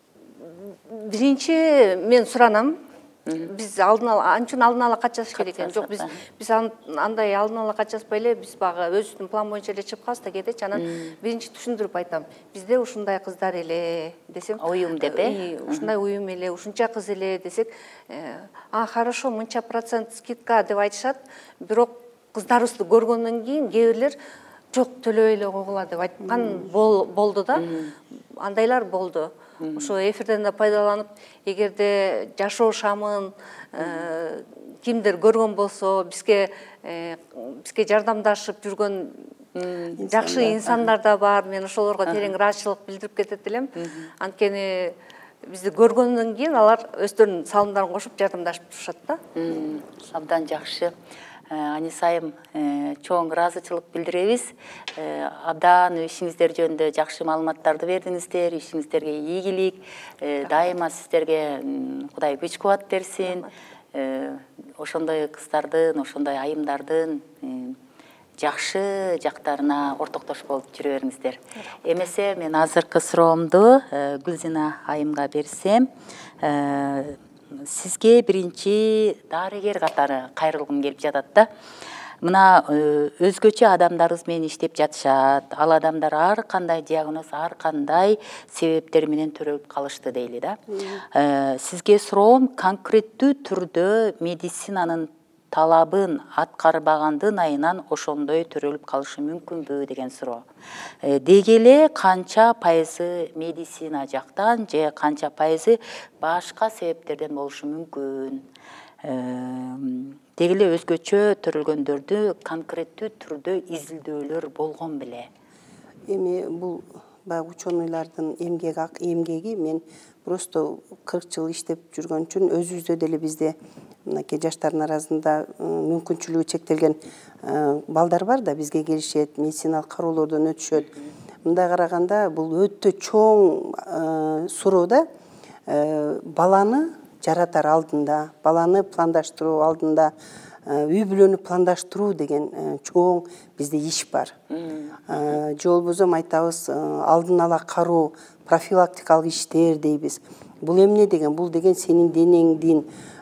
Биринчи мен суранам. Биз алдын ала, анчын алдын ала катчаш керек экен. Жок, биз биз андай алдын ала катчаспай эле, биз багы өзүбүздүн план боюнча эле чыгып калабыз да кетечи. Анан биринчи түшүндүрүп айтам. Бизде ушундай кыздар эле десем, уюм деп э? Ушундай уюм эле, ушунча кыз эле десек, а хорошо, мынча процент скидка деп айтышат. Бирок кыздарыбызды көргөндөн кийин кээ бирлер жок, төлөй эле койгула деп айткан болду да. Андайлар болду. Ошо эфирден да пайдаланып, эгерде жашоо шамын кимдир көргөн болсо, бизге бизге жардамдашып жүргөн жакшы инсандар да бар. Мен ошолорго терең ыраазычылык билдирип кетет элем. Анткени бизди көргөндөн кийин алар өздөрүнүн салымдарын кошуп жардамдашып турушат да. Абдан жакшы. Анис айым, чоң ыраазычылык билдиребиз. Абдан ишиңиздер жөнүндө жакшы маалыматтарды бердиңиздер, ишиңиздерге ийгилик, дайыма сиздерге Кудай күч кубат берсин. Ошондой кыздардын, ошондой айымдардын жакшы жактарына ортоктош болуп жүрө бериңиздер. Эмесе мен азыркы суроомду Гүлзина айымга берсем, сизге биринчи дарыгер катары кайрылгым келип жатат да. Мына өзгөчө адамдарыбыз менен иштеп жатышат. Ал адамдар ар кандай диагноз, ар кандай себептер менен төрөлүп калышты дейли да. Сизге суроом, конкреттүү түрдө медицинанын талабын аткарбагандын айынан ошондой төрөлүп калышы мүмкүнбү деген суроо. Деги эле канча пайызы медицина жактан же канча пайызы башка себептерден болушу мүмкүн? деги эле өзгөчө төрөлгөндөрдү конкреттүү түрдө изилдөөлөр болгон беле? Эми бул баягы ученыйлардын эмгеги эмгеги мен просто кырк жыл иштеп жүргөн үчүн өзүбүздө деле бизде мынакей жаштардын арасында мүмкүнчүлүгү чектелген балдар бар да, бизге келишет, медициналык кароолордон өтүшөт. Мындай караганда бул өтө чоң суроо да. Баланы жаратар алдында, баланы пландаштыруу алдында үй бүлөнү пландаштыруу деген чоң бизде иш бар. Же болбосо айтабыз алдын ала кароо, профилактикалык иштер дейбиз. Бул эмне деген? Бул деген сенин денеңдин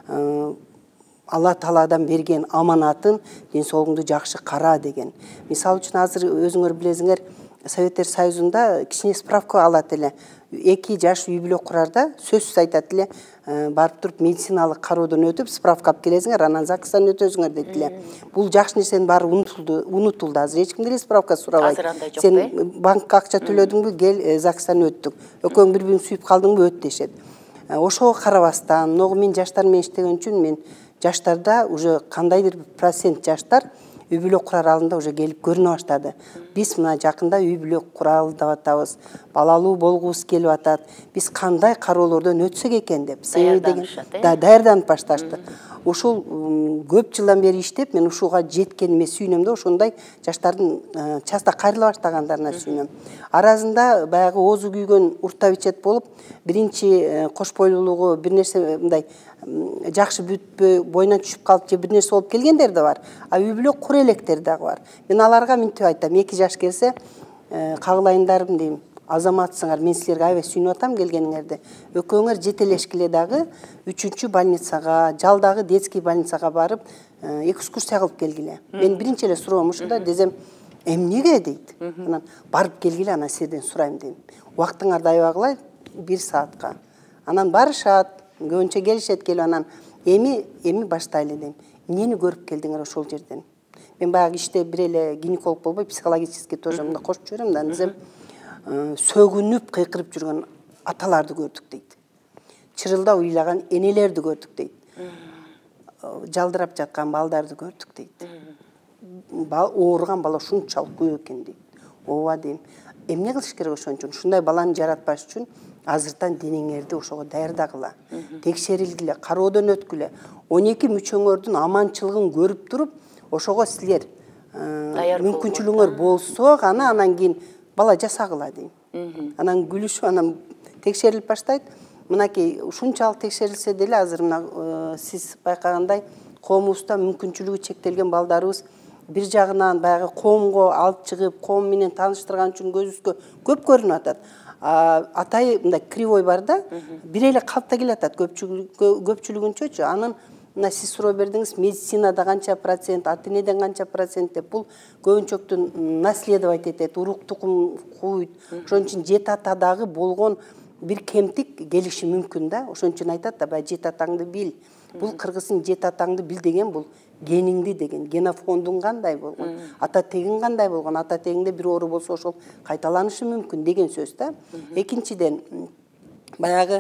Алла Тааладан берген аманатын, ден соолугуңду жакшы кара деген. Мисалы үчүн азыр өзүңөр билесиңер, Советтер Союзунда кичине справка алат эле. эки жаш үй бүлө курарда сөзсүз айтат эле, барып туруп медициналык кароодон өтүп, справка алып келесиңер, анан ЗАГСтан өтөсүңөр дейт эле. Бул жакшы нерсенин баары унутулду, унутулду. Азыр эч ким деле справка сурабайт. Азыр андай жок Сен бе? банкка акча төлөдүңбү, кел ЗАГСтан өттүк. Экөөң бири-бириңди сүйүп калдыңбы, өт дешет. Ошого карабастан, могу мен жаштар менен иштеген үчүн мен жаштарда уже кандайдыр процент жаштар үй бүлө курар алдында уже келип көрүнө баштады. Биз мына жакында үй бүлө куралы деп атабыз, балалуу болгубуз келип атат. Биз кандай кароолордон өтсөк экен деп. Да, даярданып башташты. Ушул көп жылдан бери иштеп, мен ушуга жеткениме сүйүнөм да, ошондой жаштардын часто кайрыла баштагандарына сүйүнөм. Арасында баягы оозу күйгөн урта-бечет болуп, биринчи кош бойлуулугу бир нерсе мындай жакшы бүтпөй, бойунан түшүп калып же бир нерсе болуп келгендер да бар. А үй бүлө кура электер дагы бар. Мен аларга мынтип айтам, эки жаш келсе, кагылайындарым дейм, азаматсыңар, мен силерге аябай сүйүнүп атам келгениңерди. Экөөңөр жетелешкиле дагы үчүнчү больницага, жалдагы детский больницага барып, экскурсия кылып келгиле. Мен биринчи эле суроом ушунда десем, эмнеге дейт. Анан барып келгиле, анан силерден сурайм дейм. Убактыңарды аябагыла бир саатка. Анан барышат, көбүнчө келишет, келип анан эми эми баштайлы дейм. Эмнени көрүп келдиңер ошол жерден? Мен баягы иште бир эле гинеколог болбой, психологический тоже мында кошуп жиберем да, десем, сөгүнүп кыйкырып жүргөн аталарды көрдүк дейт. Чырылдап ыйлаган энелерди көрдүк дейт. Жалдырап жаткан балдарды көрдүк дейт. Ооруган бала ушунчалык көп экен дейт. Ооба дейм. Эмне кылыш керек ошон үчүн? Ушундай баланы жаратпаш үчүн азыртан денеңерди ошого даярдагыла. Текшерилгиле, кароодон өткүлө. он эки мүчөңөрдүн аманчылыгын көрүп туруп, ошого силер мүмкүнчүлүгүңөр болсо гана анан кийин бала жасагыла дейм. Анан күлүшүп, анан текшерилип баштайт. Мынакей ушунчалык текшерилсе деле азыр мына сиз байкагандай коомубузда мүмкүнчүлүгү чектелген балдарыбыз бир жагынан баягы коомго алып чыгып, коом менен тааныштырган үчүн көзүбүзгө көп көрүнүп атат. Атайы мындай кривой бар да, бир эле калпта келатат көпчүлүгүнчөчү. Анын мына сиз суроо бердиңиз, медицинада канча процент, ата энеден канча процент деп, бул көбүнчөктүн наследовать этет, урук тукум кууйт. Ошон үчүн жет атадагы болгон бир кемтик келиши мүмкүн да. Ошон үчүн айтат да, баягы жет атаңды бил. Бул кыргыздын жет атаңды бил деген бул гениңди деген, генофондуң кандай болгон, ата тегиң кандай болгон, ата тегиңде бир оору болсо ошол кайталанышы мүмкүн деген сөз да. Экинчиден, баягы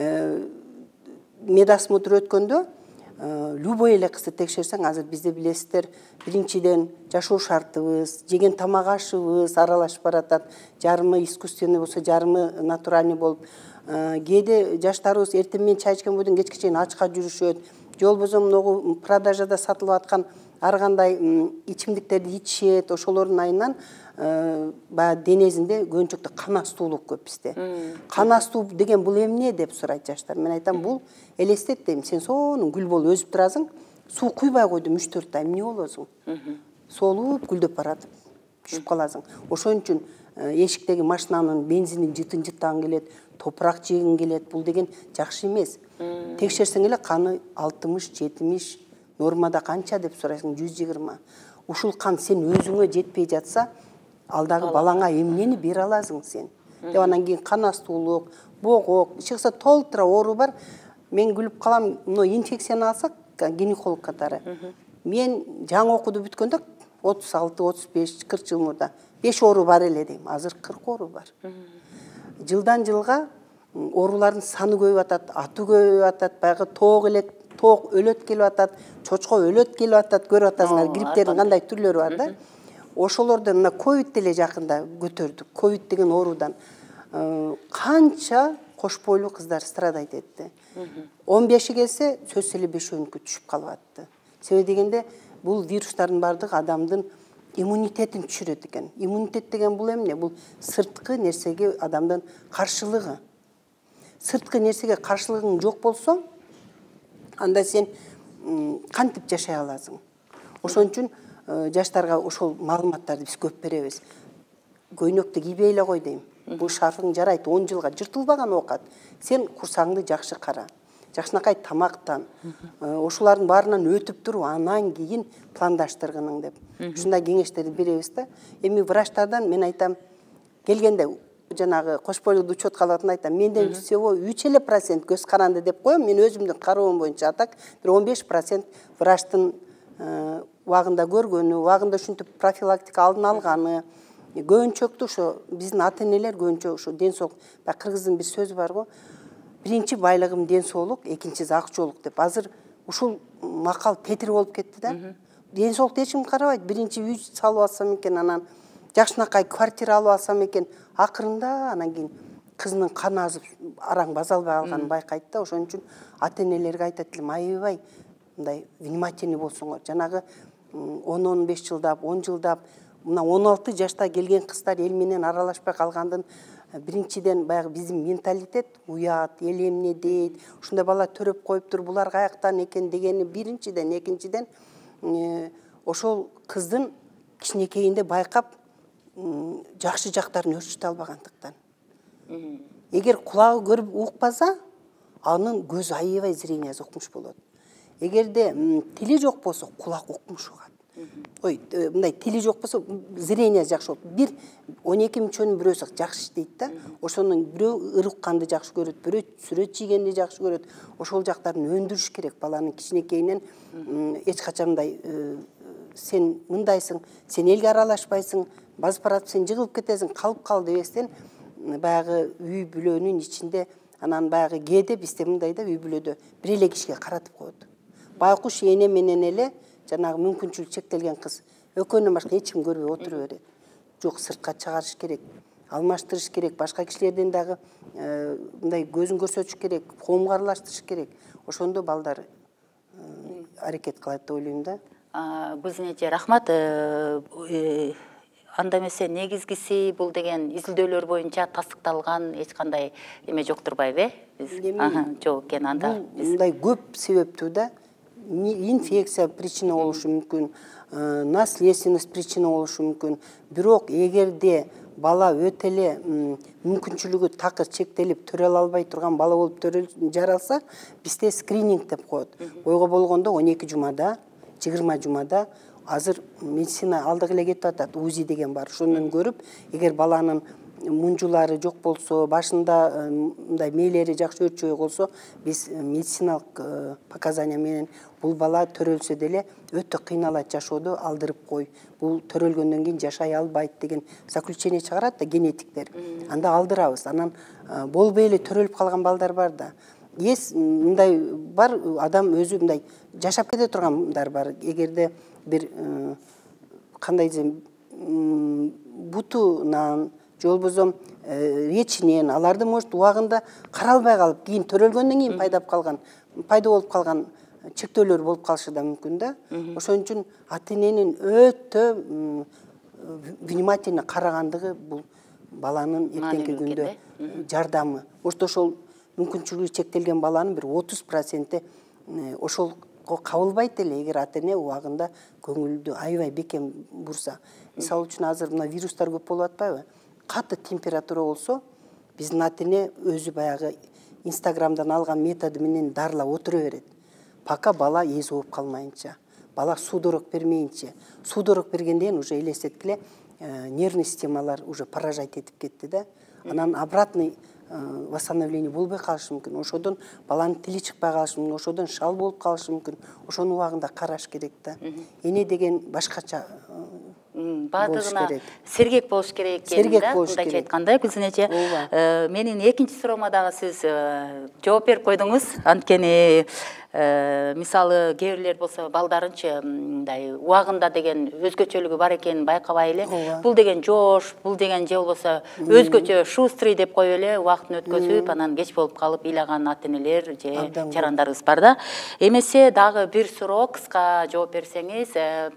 медосмотр өткөндө любой эле кызды текшерсең, азыр бизде билесиздер, биринчиден жашоо шартыбыз, жеген тамак ашыбыз аралашып баратат. Жарымы искусственный болсо, жарымы натуральный болуп, кээде жаштарыбыз эртең менен чай ичкен бойдон кечке чейин ачка жүрүшөт. Же болбосо могу продажада сатылып аткан ар кандай ичимдиктерди ичишет. Ошолордун айынан баягы денесинде көбүнчөктө кан астуулук көп бизде. Кан астуу деген бул эмне деп сурайт жаштар. Мен айтам, бул элестет дейм. Сен сонун гүл болуп өсүп турасың, суу куйбай койду үч төрт ай, эмне болосуң? Соолуп гүлдөп баратып, түшүп каласың. Ошон үчүн эшиктеги машинанын бензинин жытын жыттагың келет, топурак жегиң келет. Бул деген жакшы эмес. Текшерсең эле каны алтымыш жетимиш, нормада канча деп сурайсың, жүз жыйырма. Ушул кан сен өзүңө жетпей жатса, алдагы балаңа эмнени бере аласың сен? Деп анан кийин кан астуулук, боогок, чыкса толтура оору бар. Мен күлүп калам, мына инфекцияны алсак, гинеколог катары. Мен жаңы окууду бүткөндө отуз алты, отуз беш, кырк жыл мурда беш оору бар эле дейм. Азыр кырк оору бар. Жылдан жылга оорулардын саны көбөйүп атат, аты көбөйүп атат, баягы тоок элек тоок өлөт келип атат, чочко өлөт келип атат, көрүп атасыңар, гриптердин кандай түрлөрү бар да. Ошолордон мына ковид деле жакында көтөрдүк. Ковид деген оорудан канча кош бойлуу кыздар страдайт этти. он беши келсе, сөзсүз эле бешөөнүкү түшүп калып атты. Себеби дегенде бул вирустардын бардыгы адамдын иммунитетин түшүрөт экен. Иммунитет деген бул эмне? Бул сырткы нерсеге адамдын каршылыгы. Сырткы нерсеге каршылыгың жок болсо, анда сен кантип жашай аласың? Ошон үчүн жаштарга ошол маалыматтарды биз көп беребиз. Көйнөктү кийбей эле кой дейм. Бул шарфың жарайт, он жылга жыртылбаган оокат. Сен курсаңды жакшы кара. Жакшынакай тамактан. Ошолардын баарынан өтүп туруп, анан кийин пландаштыргының деп. Ушундай кеңештерди беребиз да. Эми врачтардан мен айтам, келгенде жанагы кош бойлууду учетка алатын айтам, менден всего үч эле процент көз каранды деп коем. Мен өзүмдүн кароом боюнча атак бир он беш процент врачтын убагында көргөнү, убагында ушинтип профилактика алдын алганы. Көбүнчөктү ошо биздин ата-энелер көбүнчө ошо ден соолук, кыргыздын бир сөзү бар го. Биринчи байлыгым ден соолук, экинчи акчолук деп. Азыр ушул макал тетир болуп кетти да. Ден соолукту эч ким карабайт. Биринчи үй салып алсам экен, анан жакшынакай квартира алып алсам экен. Акырында анан кийин кызынын каны азып, араң база албай алганын байкайт да. Ошон үчүн ата-энелерге айтат элем, аябай мындай внимательный болсоңор. Жанагы он он беш жылдап, он жылдап, мына он алты жашта келген кыздар эл менен аралашпай калгандын биринчиден баягы биздин менталитет уят, эл эмне дейт, ушундай бала төрөп коюптур, булар каяктан экен дегени биринчиден, экинчиден ошол кыздын кичинекейинде байкап жакшы жактарын өрчүтө албагандыктан. Эгер кулагы көрүп укпаса, анын көзү аябай зрениясы укмуш болот. Эгерде тили жок болсо, кулак укмуш угат. Ой, мындай тили жок болсо, зрение жакшы болот. Бир он эки мүчөнүн бирөөсү жакшы иштейт да. Ошонун бирөө ырык канды жакшы көрөт, бирөө сүрөт чийгенди жакшы көрөт. Ошол жактарын өндүрүш керек баланын кичинекейинен. Эч качан мындай сен мындайсың, сен элге аралашпайсың, басып баратып сен жыгылып кетесиң, калып кал дебестен баягы үй бүлөнүн ичинде анан баягы кээде бизде мындай да үй бүлөдө бир эле кишиге каратып коет. Байкуш эне менен эле жанагы мүмкүнчүлүк чектелген кыз экөөнөн башка эч ким көрбөй отура берет. Жок, сыртка чыгарыш керек, алмаштырыш керек, башка кишилерден дагы мындай көзүн көрсөтүш керек, коомго аралаштырыш керек. Ошондо балдар аракет кылат деп ойлойм да. Гүлзина эже, рахмат. Анда эмесе негизгиси бул деген изилдөөлөр боюнча тастыкталган эч кандай эме жок турбайбы? Жок экен анда. Мындай көп себептүү да. Инфекция причина болушу мүмкүн, наследственность причина болушу мүмкүн. Бирок эгерде бала өтө эле мүмкүнчүлүгү такыр чектелип төрөлө албай турган бала болуп жаралса, бизде скрининг деп коет. Ойго болгондо он эки жумада, жыйырма жумада азыр медицина алдыгы эле кетип атат, УЗИ деген бар. Ошондон көрүп, эгер баланын мунжулары жок болсо, башында мындай мээлери жакшы өрчөй болсо, биз медициналык показания менен бул бала төрөлсө деле өтө кыйналат жашоодо, алдырып кой. Бул төрөлгөндөн кийин жашай албайт деген заключение чыгарат да генетиктер. Анда алдырабыз. Анан болбой эле төрөлүп калган балдар бар да. Эс мындай бар, адам өзү мындай жашап кете тургандар бар. Эгерде бир кандай десем бутунан же болбосо речинен аларды может убагында каралбай калып, кийин төрөлгөндөн кийин пайдап калган, пайда болуп калган чектөөлөр болуп калышы да мүмкүн да. Ошон үчүн ата-эненин өтө внимательно карагандыгы бул баланын эртеңки күндө жардамы. Может ошол мүмкүнчүлүгү чектелген баланын бир отуз проценти ошол кабылбайт эле, эгер ата-эне убагында көңүлдү аябай бекем бурса. Мисалы үчүн азыр мына вирустар көп болуп атпайбы? Катты температура болсо, биздин ата-эне өзү баягы Инстаграмдан алган методу менен дарылап отура берет. Пока бала эз болуп калмайынча, бала судорог бермейинче. Судорог бергенден уже элестеткиле нервный системалар уже поражать этип кетти да. Анан обратный восстановление болбой калышы мүмкүн. Ошодон баланын тили чыкпай калышы мүмкүн, ошодон шал болуп калышы мүмкүн. Ошонун убагында караш керек да. Эне деген башкача баардыгына сергек болуш керек экенин Сергек да, болуш мындайча керек. айтканда, Гүлсүн эже. Менин экинчи суроома дагы сиз жооп берип койдуңуз. Анткени мисалы кээ бирлер болсо балдарынчы мындай убагында деген өзгөчөлүгү бар экенин байкабай эле. Бул деген жоош, бул деген же болбосо өзгөчө шустрый деп коюп эле убактын өткөзүп, анан кеч болуп калып ыйлаган ата-энелер же жарандарыбыз бар да. Эмесе дагы бир суроо кыска жооп берсеңиз,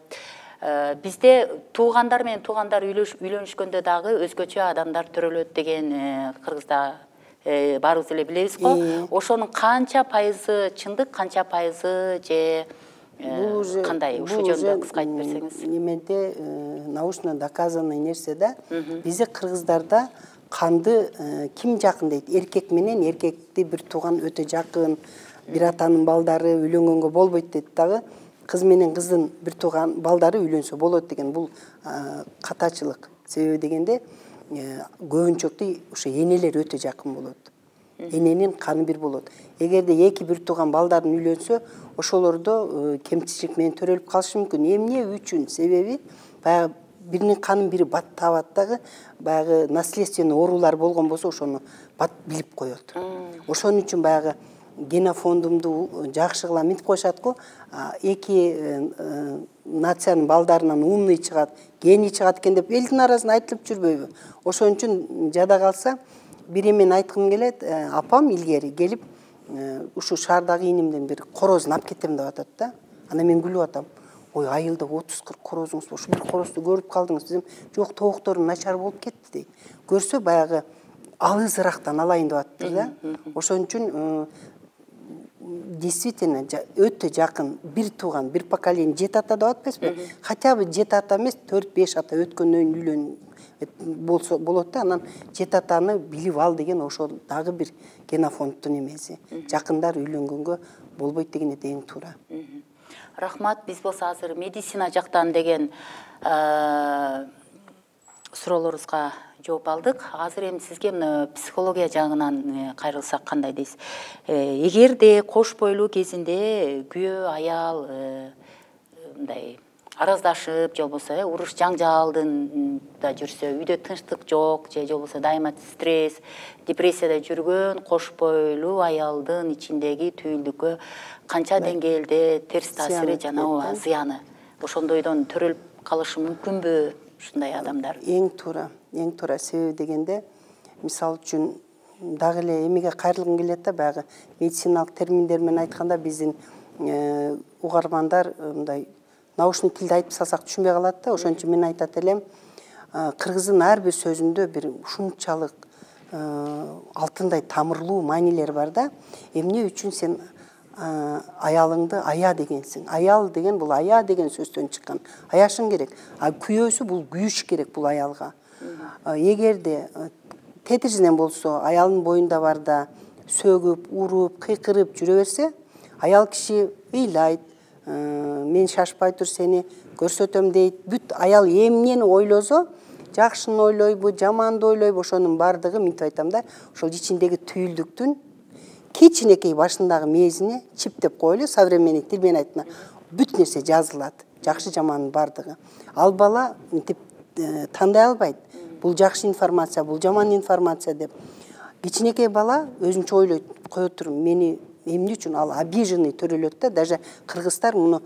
бизде туугандар менен туугандар үйлөнүшкөндө дагы өзгөчө адамдар төрөлөт деген Кыргызда баарыбыз эле билебиз го. Ошонун канча пайызы чындык, канча пайызы же кандай, ушул жөнүндө кыска айтып берсеңиз. Неменде научно доказанный нерсе да. Бизде кыргыздарда канды ким жакын дейт? Эркек менен эркекти бир тууган өтө жакын, бир атанын балдары үйлөнгөнгө болбойт дейт дагы. Кыз менен кыздын бир тууган балдары үйлөнсө болот деген бул катачылык. Себеби дегенде көбүнчөктү ушу энелер өтө жакын болот. Эненин каны бир болот. Эгерде эки бир тууган балдарын үйлөнсө, ошолордо кемчилик менен төрөлүп калышы мүмкүн. Эмне үчүн? Себеби баягы биринин канын бири бат табат дагы, баягы наследственный оорулар болгон болсо, ошону бат билип коет. Ошон үчүн баягы генофондумду жакшы кыла мынтип коюшат го, эки нациянын балдарынан умный чыгат, гений чыгат экен деп элдин арасында айтылып жүрбөйбү? Ошон үчүн жада калса, бир эмен айткым келет, апам илгери келип, ушу шаардагы ийнимден бир корозун алып кетем деп атат да. Ана мен күлүп атам. Ой, айылда отуз кырк корозуңуз бар, ушу бир корозду көрүп калдыңыз десем, жок, тоокторум начар болуп кетти дейт. Көрсө баягы алызырактан алайын деп атты да. Ошон үчүн действительно өтө жакын бир тууган, бир поколение жети ата деп атпайсызбы? Хотя бы жети ата эмес, төрт беш ата өткөндөн үйлөн болсо болот да, анан жети атаны билип ал деген ошол дагы бир генофондтун эмеси. Жакындар үйлөнгөнгө болбойт дегене эң туура. Рахмат, биз болсо азыр медицина жактан деген суроолорубузга жооп алдык. Азыр эми сизге психология жагынан кайрылсак кандай дейсиз? Эгерде кош бойлуу кезинде күйөө аял мындай араздашып, же болбосо уруш жаңжалдында жүрсө, үйдө тынчтык жок, же болбосо дайыма стресс, депрессияда жүргөн кош бойлуу аялдын ичиндеги түйүлдүккө канча деңгээлде терс таасири жана ооба зыяны ошондойдон төрөлүп калышы мүмкүнбү ушундай адамдар? Эң туура, эң туура. Себеби дегенде, мисалы үчүн дагы эле эмеге кайрылгым келет да, баягы медициналык терминдер менен айтканда биздин угармандар мындай научный тилде айтып салсак түшүнбөй калат да. Ошон үчүн мен айтат элем, кыргыздын ар бир сөзүндө бир ушунчалык алтындай тамырлуу маанилер бар да. Эмне үчүн сен аялыңды ая дегенсиң? Аял деген бул ая деген сөздөн чыккан. Аяшың керек. А күйөөсү бул күйүш керек бул аялга. Эгерде тетиринен болсо, аялдын боюнда барда сөгүп, уруп, кыйкырып жүрө берсе, аял киши ыйлайт, мен шашпай тур сени көрсөтөм дейт. Бүт аял эмнени ойлосо, жакшыны ойлойбу, жаманды ойлойбу, ошонун бардыгы мынтип айтам да, ошол ичиндеги түйүлдүктүн кичинекей башындагы мезине чиптеп коелу, современный тил менен айтканда, бүт нерсе жазылат, жакшы жамандын бардыгы. Ал бала мынтип тандай албайт. Бул жакшы информация, бул жаман информация деп. Кичинекей бала өзүнчө ойлойт, кое тур, мени эмне үчүн ал обиженный төрөлөт да. Даже кыргыздар муну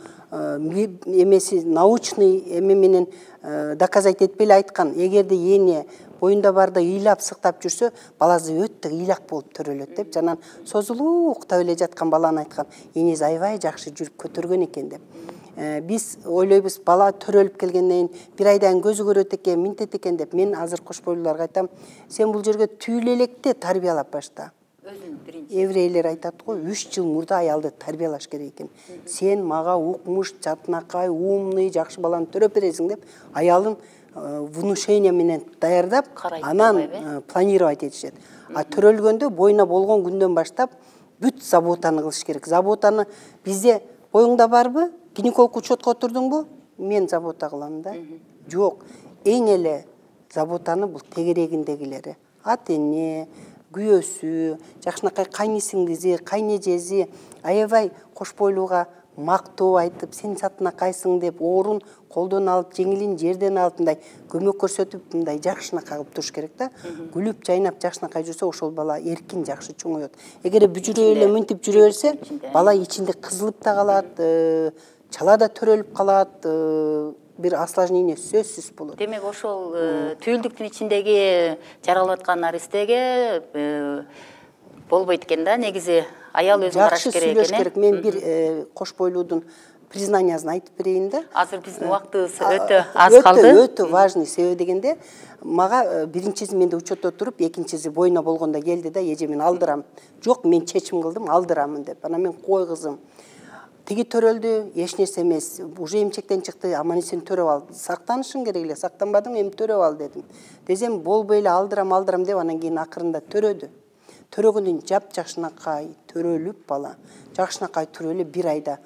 эмеси научный эме менен доказать этпей эле айткан. Эгерде эне боюнда барда ыйлап, сыктап жүрсө, баласы өтө ыйлак болуп төрөлөт деп. Жанан созулуу уктап эле жаткан баланы айткан. Энеси аябай жакшы жүрүп көтөргөн экен деп. Биз ойлойбуз, бала төрөлүп келгенден кийин бир айдан көзү көрөт экен, минтет экен деп. Мен азыр кош бойлууларга айтам, сен бул жерге түйүлө электе тарбиялап башта. Еврейлер айтат го, үч жыл мурда аялды тарбиялаш керек экен. Сен мага укмуш, жатынакай, умный, жакшы баланы төрөп бересиң деп, аялын внушение менен даярдап, анан планировать этишет. А төрөлгөндө бойуна болгон күндөн баштап бүт заботаны кылыш керек. Заботаны бизде боюңда барбы? Гинеколог учетко отурдуңбу? Мен забота кылам да. Жок. Эң эле заботаны бул тегерегиндегилери. Ата-эне, күйөөсү, жакшынакай кайны сиңдизи, кайнежеси аябай кош бойлууга мактоо айтып, сен сатынакайсың деп, орун колдон алып, жеңилин жерден алып, мындай көмөк көрсөтүп, мындай жакшынакай кылып туруш керек да. Күлүп, жайнап жакшынакай жүрсө, ошол бала эркин жакшы чоңоет. Эгер бүжүрө эле мынтип жүрө берсе, бала ичинде кызылып да калат, чала да төрөлүп калат, бир осложнение сөзсүз болот. Демек, ошол түйүлдүктүн ичиндеги жаралып аткан наристеге болбойт экен да, негизи аял өзү караш керек экен. Керек. Мен бир кош бойлуудун признаниясын айтып берейин да. Азыр биздин убактыбыз өтө аз калды. Өтө өтө важный себеби дегенде, мага биринчиси менде учетто туруп, экинчиси бойна болгондо келди да, эже мен алдырам. Жок, мен чечим кылдым, алдырамын деп. Анан мен кой кызым. Тиги төрөлдү, эч нерсе эмес, уже эмчектен чыкты, аман эсен төрөп ал. Сактанышың керек эле, сактанбадың, эми төрөп ал дедим. Десем, болбой эле алдырам, алдырам деп, анан кийин акырында төрөдү. Төрөгөндөн жап жакшынакай төрөлүп бала, жакшынакай төрөлүп эле бир айда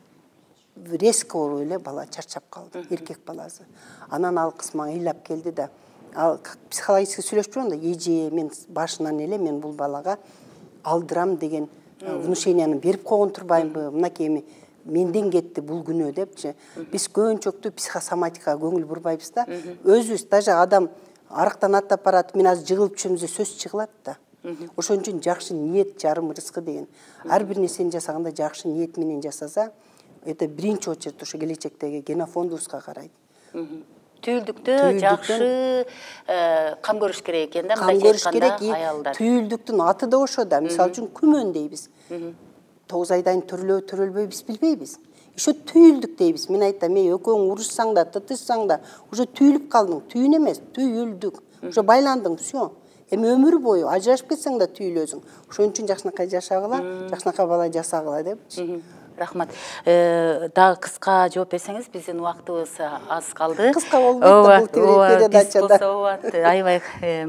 резко болуп эле бала чарчап калды, эркек баласы. Анан ал кыз мага ыйлап келди да, ал психологически сүйлөшүп жүргөндө, эже мен башынан эле мен бул балага алдырам деген внушенияны берип койгон турбаймбы, мынакей эми менден кетти бул күнөө депчи. Биз көбүнчөктү психосоматикага көңүл бурбайбыз да. Өзүбүз даже адам арыктан аттап барат, мен азыр жыгылып түшөм, сөз чыгылат да. Ошон үчүн жакшы ниет жарым рызкы деген. Ар бир нерсени жасаганда жакшы ниет менен жасаса, это биринчи очередь ошо келечектеги генофондубузга карайт. Түйүлдүктү жакшы кам көрүш керек экен да, мындай айтканда аялдар. Түйүлдүктүн аты да ошо да. Мисалы үчүн күмөн дейбиз. тогуз айдан төрөлөбү төрөлбөйбү биз билбейбиз. Ошо түйүлдүк дейбиз. Мен айтам, эй экөөң урушсаң да, тытышсаң да, уже түйүлүп калдың. Түйүн эмес, түйүлдүк. Ошо байландың, всё. Эми өмүр бою ажырашып кетсең да түйүлөсүң. Ошон үчүн жакшынакай жашагыла, жакшынакай бала жасагыла депчи. Рахмат. Дагы кыска жооп берсеңиз, биздин убактыбыз аз калды. Кыска болбойт да, передачада. Аябай.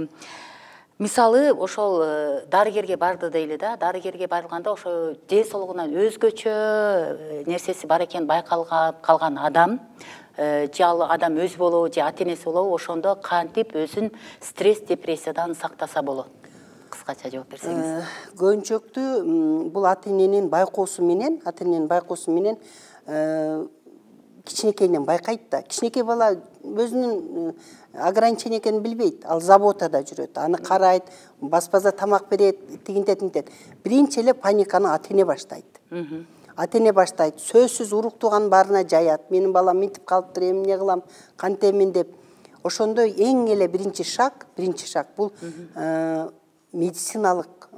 Мисалы, ошол дарыгерге барды дейли да, дарыгерге барганда ошо ден соолугунан өзгөчө нерсеси бар экен байкалган калган адам, же ал адам өзү болобу, же ата-энеси болобу, ошондо кантип өзүн стресс, депрессиядан сактаса болот? Кыскача жооп берсеңиз. Көбүнчөктү бул ата-эненин байкоосу менен, ата-эненин байкоосу менен кичинекейинен байкайт да. Кичинекей бала өзүнүн ограничение экенин билбейт. Ал заботада жүрөт, аны карайт, баспаза тамак берет, тигинтет, тигинтет. Биринчи эле паниканы ата-эне баштайт. Ата-эне баштайт, сөзсүз уруктуган баарына жаят. Менин балам мынтип калыптыр, эмне кылам, кантемин деп. Ошондо эң эле биринчи шаг, биринчи шаг бул медициналык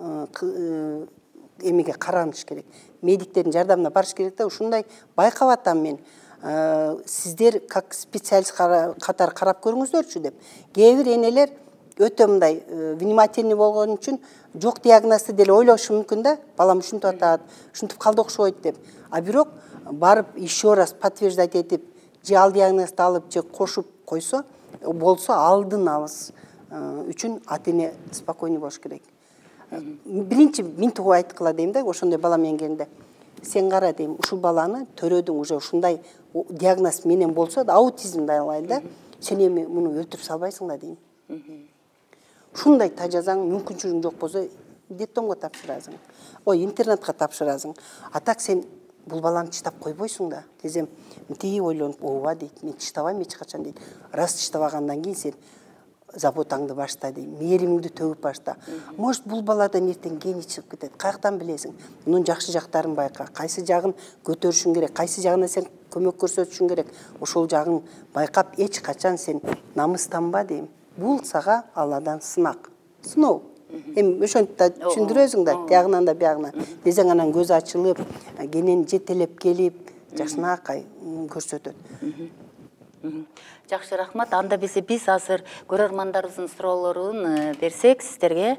эмеге караныш керек. Медиктердин жардамына барыш керек да. Ушундай байкап атам мен. Сиздер как специалист катары карап көрүңүздөрчү деп. Кээ бир энелер өтө мындай внимательный болгон үчүн жок диагнозду деле ойлошу мүмкүн да. Балам ушинтип атат, ушинтип калды окшойт деп. А бирок барып еще раз подтверждать этип, же ал диагнозду алып, же кошуп койсо, болсо алдын алыс үчүн ата-эне спокойный болуш керек. Биринчи мынтип айткыла дейм да, ошондой бала менен келгенде. Сен кара дейм, ушул баланы төрөдүң, уже ушундай диагноз менен болсо да, аутизм да алайлы да, сен эми муну өлтүрүп салбайсың да дейм. Ушундай тажасаң, мүмкүнчүлүгүң жок болсо, детдомго тапшырасың. Ой, интернатка тапшырасың. А так сен бул баланы чыдап койбойсуң да. Десем, мынтип ойлонуп, ооба дейт, мен чыдабайм эч качан дейт. Раз чыдабагандан кийин сен заботаңды башта дейм, мээримиңди төгүп башта. Может, бул баладан эртең гений чыгып кетет. Каяктан билесиң? Мунун жакшы жактарын байка, кайсы жагын көтөрүшүң керек, кайсы жагына сен көмөк көрсөтүшүң керек. Ошол жагын байкап, эч качан сен намыстанба дейм. Бул сага Алладан сынак. Сыноо. Эми ошентип да түшүндүрөсүң да, тиягынан да биягынан. Десең анан көз ачылып, кенен жетелеп келип, жакшынакай көрсөтөт. Жакшы, рахмат. Анда биз биз азыр көрөрмандарыбыздын суроолорун берсек сиздерге.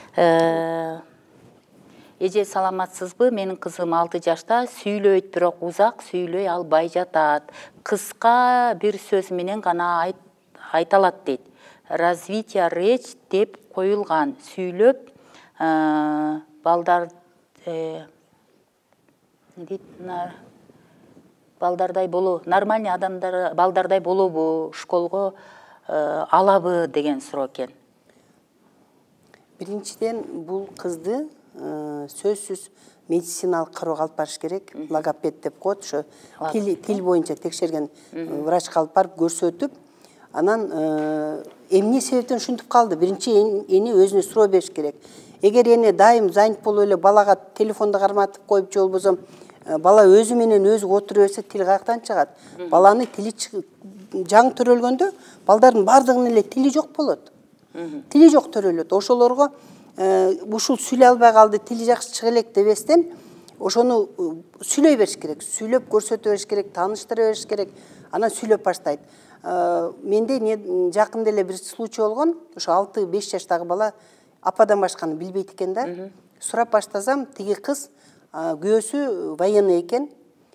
Эже, саламатсызбы? Менин кызым алты жашта, сүйлөйт, бирок узак сүйлөй албай жатат. Кыска бир сөз менен гана айта алат дейт. Развитие речь деп коюлган. Сүйлөп балдар балдардай болу, нормальный адамдар балдардай болобу, школго алабы деген суроо экен. Биринчиден бул кызды сөзсүз медициналык кароого алып барыш керек. Логопед деп коет, ошо тил тил боюнча текшерген врачка алып барып көрсөтүп, анан эмне себептен ушинтип калды? Биринчи эне өзүнө суроо бериш керек. Эгер эне дайым занят болуп эле балага телефонду карматып коюп, же болбосо бала өзү менен өзү отура берсе, тил каяктан чыгат? Баланы тили жаңы төрөлгөндө балдардын бардыгынын эле тили жок болот. Тили жок төрөлөт. Ошолорго ушул сүйлөй албай калды, тили жакшы чыга элек дебестен, ошону сүйлөй бериш керек. Сүйлөп көрсөтө бериш керек, тааныштыра бериш керек. Анан сүйлөп баштайт. Менде жакында эле бир случай болгон. Ошо алты беш жаштагы бала ападан башканы билбейт экен да. Сурап баштасам, тиги кыз күйөөсү военный экен.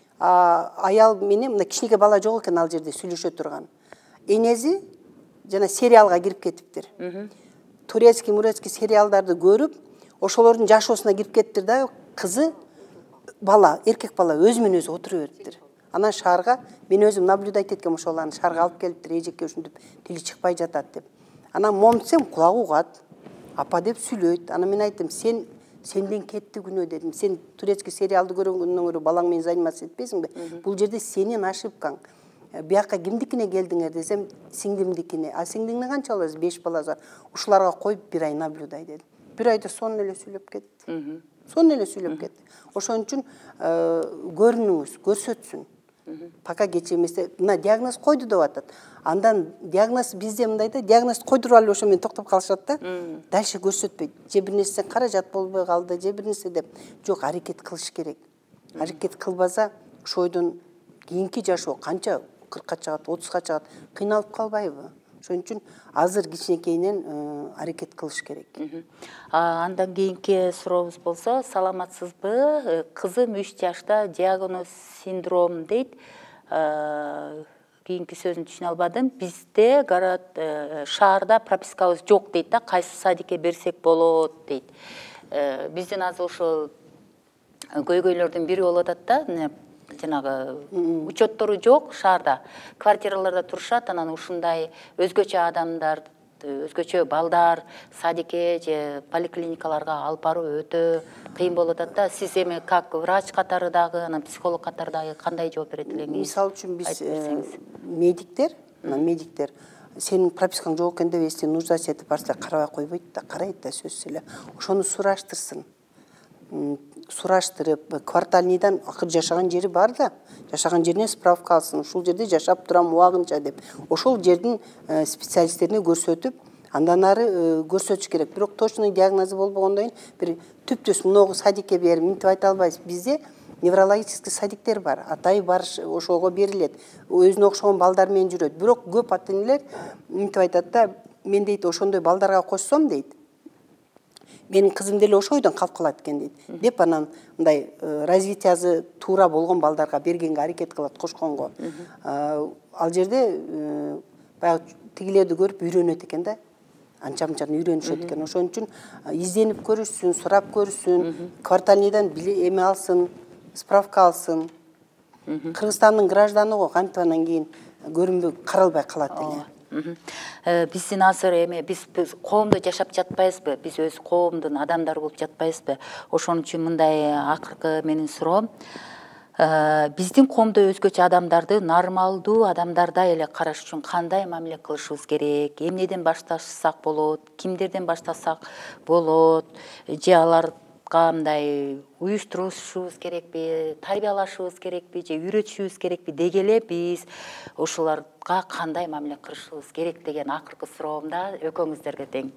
Аял менен мына кичинекей бала жок экен ал жерде сүйлөшө турган. Энеси жана сериалга кирип кетиптир. Турецкий, мурецкий сериалдарды көрүп, ошолордун жашоосуна кирип кеттир да, кызы бала, эркек бала өзү менен өзү отура бериптир. Анан шаарга, мен өзүм наблюдать эткем, ошолорду шаарга алып келиптир, эжекке ушинтип тили чыкпай жатат деп. Анан момсем кулагы угат, апа деп сүйлөйт. Анан мен айттым, сен сенден кетти күнөө дедим. Сен турецкий сериалды көргөндөн көрө балаң менен заниматься этпейсиңби? Бул жерде сенин ошибкаң. Бияка кимдикине келдиңер десем, сиңдимдикине. А сиңдиңне канча баласы? беш баласы бар. Ушуларга коюп бир ай наблюдай дедим. Бир айда сонун эле сүйлөп кетти. Сонун эле сүйлөп кетти. Ошон үчүн көрүнүңүз, көрсөтсүн. Пока кеч эмесе, мына диагноз койду деп атат. Андан диагноз бизде мындай да, диагноз койдуруп алып ошо менен токтоп калышат да. Дальше көрсөтпөйт. Же бир нерсе каражат болбой калды, же бир нерсе деп. Жок, аракет кылыш керек. Аракет кылбаса, ошойдон кийинки жашоо канча кыркка чыгат, отузга чыгат, кыйналып калбайбы? Ошон үчүн азыр кичинекейинен аракет кылыш керек. Андан кийинки сурообуз болсо, саламатсызбы? Кызым үч жашта, диагноз синдром дейт. Кийинки сөзүн түшүнө албадым. Бизде город шаарда пропискабыз жок дейт да, кайсы садикке берсек болот дейт. Биздин азыр ошол көйгөйлөрдүн бири болуп атат да, жанагы учеттору жок шаарда. Квартираларда турушат, анан ушундай өзгөчө адамдар, өзгөчө балдар садикке же поликлиникаларга алып баруу өтө кыйын болуп атат да. Сиз эми как врач катары дагы, анан психолог катары дагы кандай жооп берет элеңиз? Мисалы үчүн биз медиктер, медиктер сенин пропискаң жок экен деп эстен нуждасы этип барса карабай койбойт да, карайт да сөзсүз эле. Ошону сураштырсын. Сураштырып, квартальныйдан акыр жашаган жери бар да, жашаган жерине справка алсын, ушул жерде жашап турам убагынча деп. Ошол жердин специалисттерине көрсөтүп, андан ары көрсөтүш керек. Бирок точный диагнозу болбогондон кийин бир түптөс мыногу садикке берип минтип айта албайбыз. Бизде неврологический садиктер бар. Атайы барыш ошого берилет. Өзүнө окшогон балдар менен жүрөт. Бирок көп ата-энелер минтип айтат да, мен дейт ошондой балдарга кошсом дейт, менин кызым деле ошойдон калып калат экен дейт. Деп анан мындай развитиясы туура болгон балдарга бергенге аракет кылат, кошконго. Ал жерде баягы тигилерди көрүп үйрөнөт экен да. Анча-мынчаны үйрөнүшөт экен. Ошон үчүн изденип көрүшсүн, сурап көрүшсүн, квартальныйдан эме алсын, справка алсын. Кыргызстандын гражданы го, кантип анан кийин көрүнбөй каралбай калат эле. Биздин азыр эме биз коомдо жашап жатпайбызбы? Биз өз коомдун адамдары болуп жатпайбызбы? Ошон үчүн мындай акыркы менин суроом, биздин коомдо өзгөчө адамдарды нормалдуу адамдардай эле караш үчүн кандай мамиле кылышыбыз керек? Эмнеден башташсак болот? Кимдерден баштасак болот? Же аларга мындай уюштурушубуз керекпи, тарбиялашыбыз керекпи, же үйрөтүшүбүз керекпи деги эле биз ошолорго кандай мамиле кылышыбыз керек деген акыркы суроом да экөөңүздөргө тең.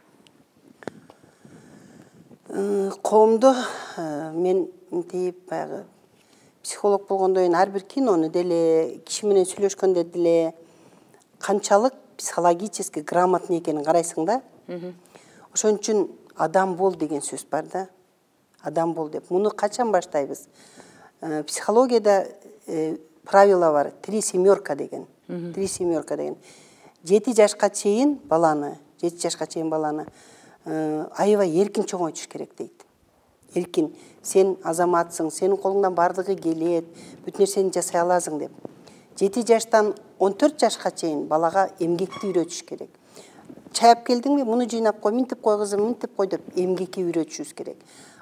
Коомдо мен мынтип баягы психолог болгондон кийин ар бир кинону деле, киши менен сүйлөшкөндө деле канчалык психологически грамотный экенин карайсың да. Ошон үчүн адам бол деген сөз бар да. Адам бол деп. Муну качан баштайбыз? Психологияда правила бар. Три семерка деген. Три семерка деген. Жети жашка чейин баланы, жети жашка чейин баланы аябай эркин чоңойтуш керек дейт. Эркин. Сен азаматсың, сенин колуңдан бардыгы келет, бүт нерсени жасай аласың деп. Жети жаштан он төрт жашка чейин балага эмгекти үйрөтүш керек. Чайып келдиңби, муну жыйнап кой, минтип кой кызым, минтип кой деп эмгекке үйрөтүшүбүз керек.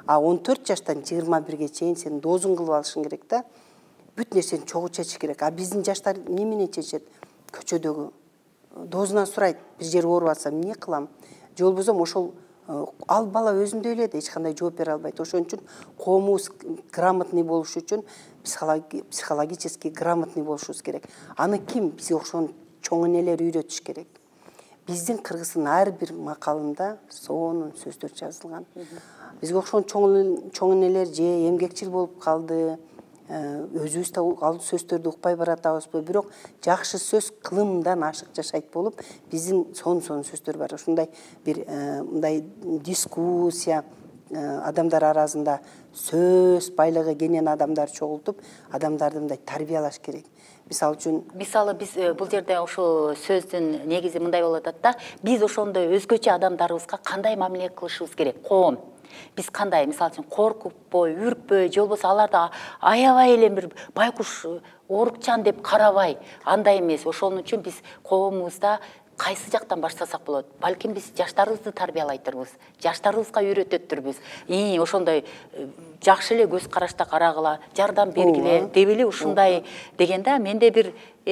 А он төрт жаштан жыйырма бирге чейин сен дозун кылып алышың керек да. Бүт нерсени чогуу чечиш керек. А биздин жаштар эмне менен чечет? Көчөдөгү дозунан сурайт. Бир жери ооруп атса эмне кылам? Же болбосо ошол ал бала өзүндөй эле да эч кандай жооп бере албайт. Ошон үчүн коомубуз грамотный болуш үчүн психологически грамотный болушубуз керек. Аны ким бизге окшогон чоң энелер үйрөтүш керек. Биздин Кыргыздын ар бир макалында сонун сөздөр жазылган. Бизге окшогон чоң энелер же эмгекчил болуп калды, өзүбүз да ал сөздөрдү укпай баратабызбы, бирок жакшы сөз кылымдан ашык жашайт болуп, биздин сонун-сонун сөздөр бар. Ушундай бир мындай дискуссия адамдар арасында сөз байлыгы кенен адамдар чогултуп, адамдарды мындай тарбиялаш керек. Мисалы үчүн, мисалы биз бул жерде ошол сөздүн негизи мындай болуп атат да, биз ошондой өзгөчө адамдарыбызга кандай мамиле кылышыбыз керек? Коом биз кандай, мисалы үчүн коркуппой, үркпөй, же болбосо аларды аябай эле бир байкуш оорукчан деп карабай, андай эмес. Ошон үчүн биз коомубузда кайсы жактан баштасак болот? Балким биз жаштарыбызды тарбиялайтырбыз, жаштарыбызга үйрөтөттүрбүз. И ошондой жакшы эле көз карашта карагыла, жардам бергиле, деп эле ушундай дегенде менде бир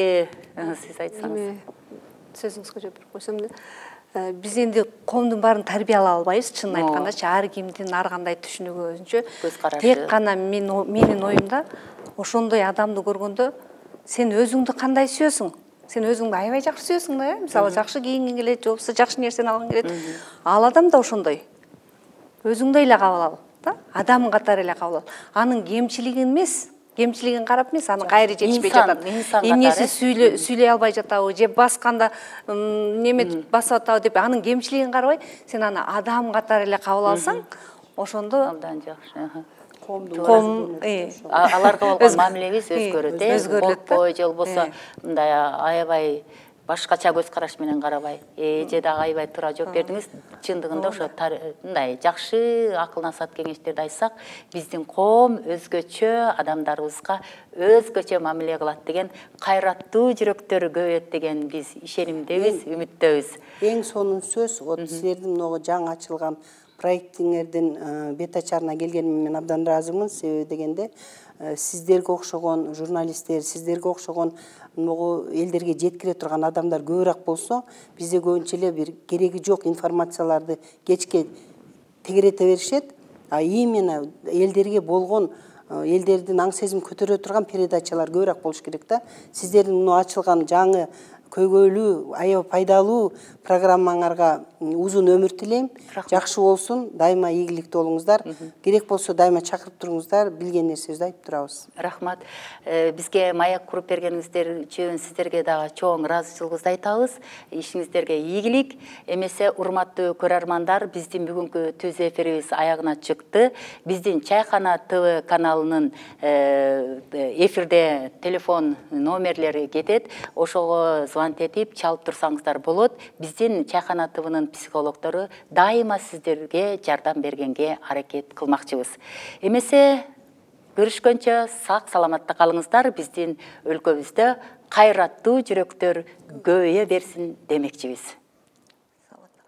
сиз айтсаңыз. Сөзүңүзгө жооп берип койсом эле. Биз энди коомдун баарын тарбиялай албайбыз, чынын айткандачы, ар кимдин ар кандай түшүнүгү өзүнчө. Көз карашы. Тек гана менин оюмда ошондой адамды көргөндө сен өзүңдү кандай сүйөсүң? Сен өзүңдү аябай жакшы сүйөсүң да, мисалы жакшы кийингиң келет, же болбосо жакшы нерсени алгың келет. Ал адам да ошондой. Өзүңдөй эле кабыл ал, да? Адам катары эле кабыл ал. Анын кемчилигин эмес, кемчилигин карап эмес, анын кайры жетишпей жатат. Эмнеси сүйлөй албай жатабы, же басканда неме басып атабы деп анын кемчилигин карабай, сен аны адам катары эле кабыл алсаң, ошондо абдан жакшы. Коом, аларга болгон мамилебиз өзгөрөт, э? Коркпой, же болбосо мындай аябай башкача көз караш менен карабай, эже дагы аябай туура жооп бердиңиз. Чындыгында ошо мындай жакшы акыл насаат кеңештерди айтсак, биздин коом өзгөчө адамдарыбызга өзгөчө мамиле кылат деген, кайраттуу жүрөктөр көбөйөт деген биз ишенимдебиз, үмүттөбүз. Эң сонун сөз, вот силердин могу жаңы ачылган проектиңердин бет ачарына келгениме мен абдан ыраазымын. Себеби дегенде сиздерге окшогон журналисттер, сиздерге окшогон могу элдерге жеткире турган адамдар көбүрөөк болсо, бизде көбүнчө эле бир кереги жок информацияларды кечке тегерете беришет. А именно элдерге болгон, элдердин аң сезим көтөрө турган передачалар көбүрөөк болуш керек да. Сиздердин мына ачылган жаңы көйгөйлүү, аябай пайдалуу программаңарга узун өмүр тилейм. Жакшы болсун, дайыма ийгиликтүү болуңуздар. Керек болсо дайыма чакырып туруңуздар, билген нерсебизди айтып турабыз. Рахмат. Бизге маяк куруп бергениңиздер үчүн сиздерге дагы чоң ыраазычылыгыбызды айтабыз. Ишиңиздерге ийгилик. Эмесе, урматтуу көрөрмандар, биздин бүгүнкү түз эфирибиз аягына чыкты. Биздин Чайкана ТВ каналынын эфирде телефон номерлери кетет. Ошого этип чалып турсаңыздар болот. Биздин Чайкана ТВнын психологдору дайыма сиздерге жардам бергенге аракет кылмакчыбыз. Эмесе, көрүшкөнчө сак саламатта калыңыздар. Биздин өлкөбүздө кайраттуу жүрөктөр көбөйө берсин демекчибиз.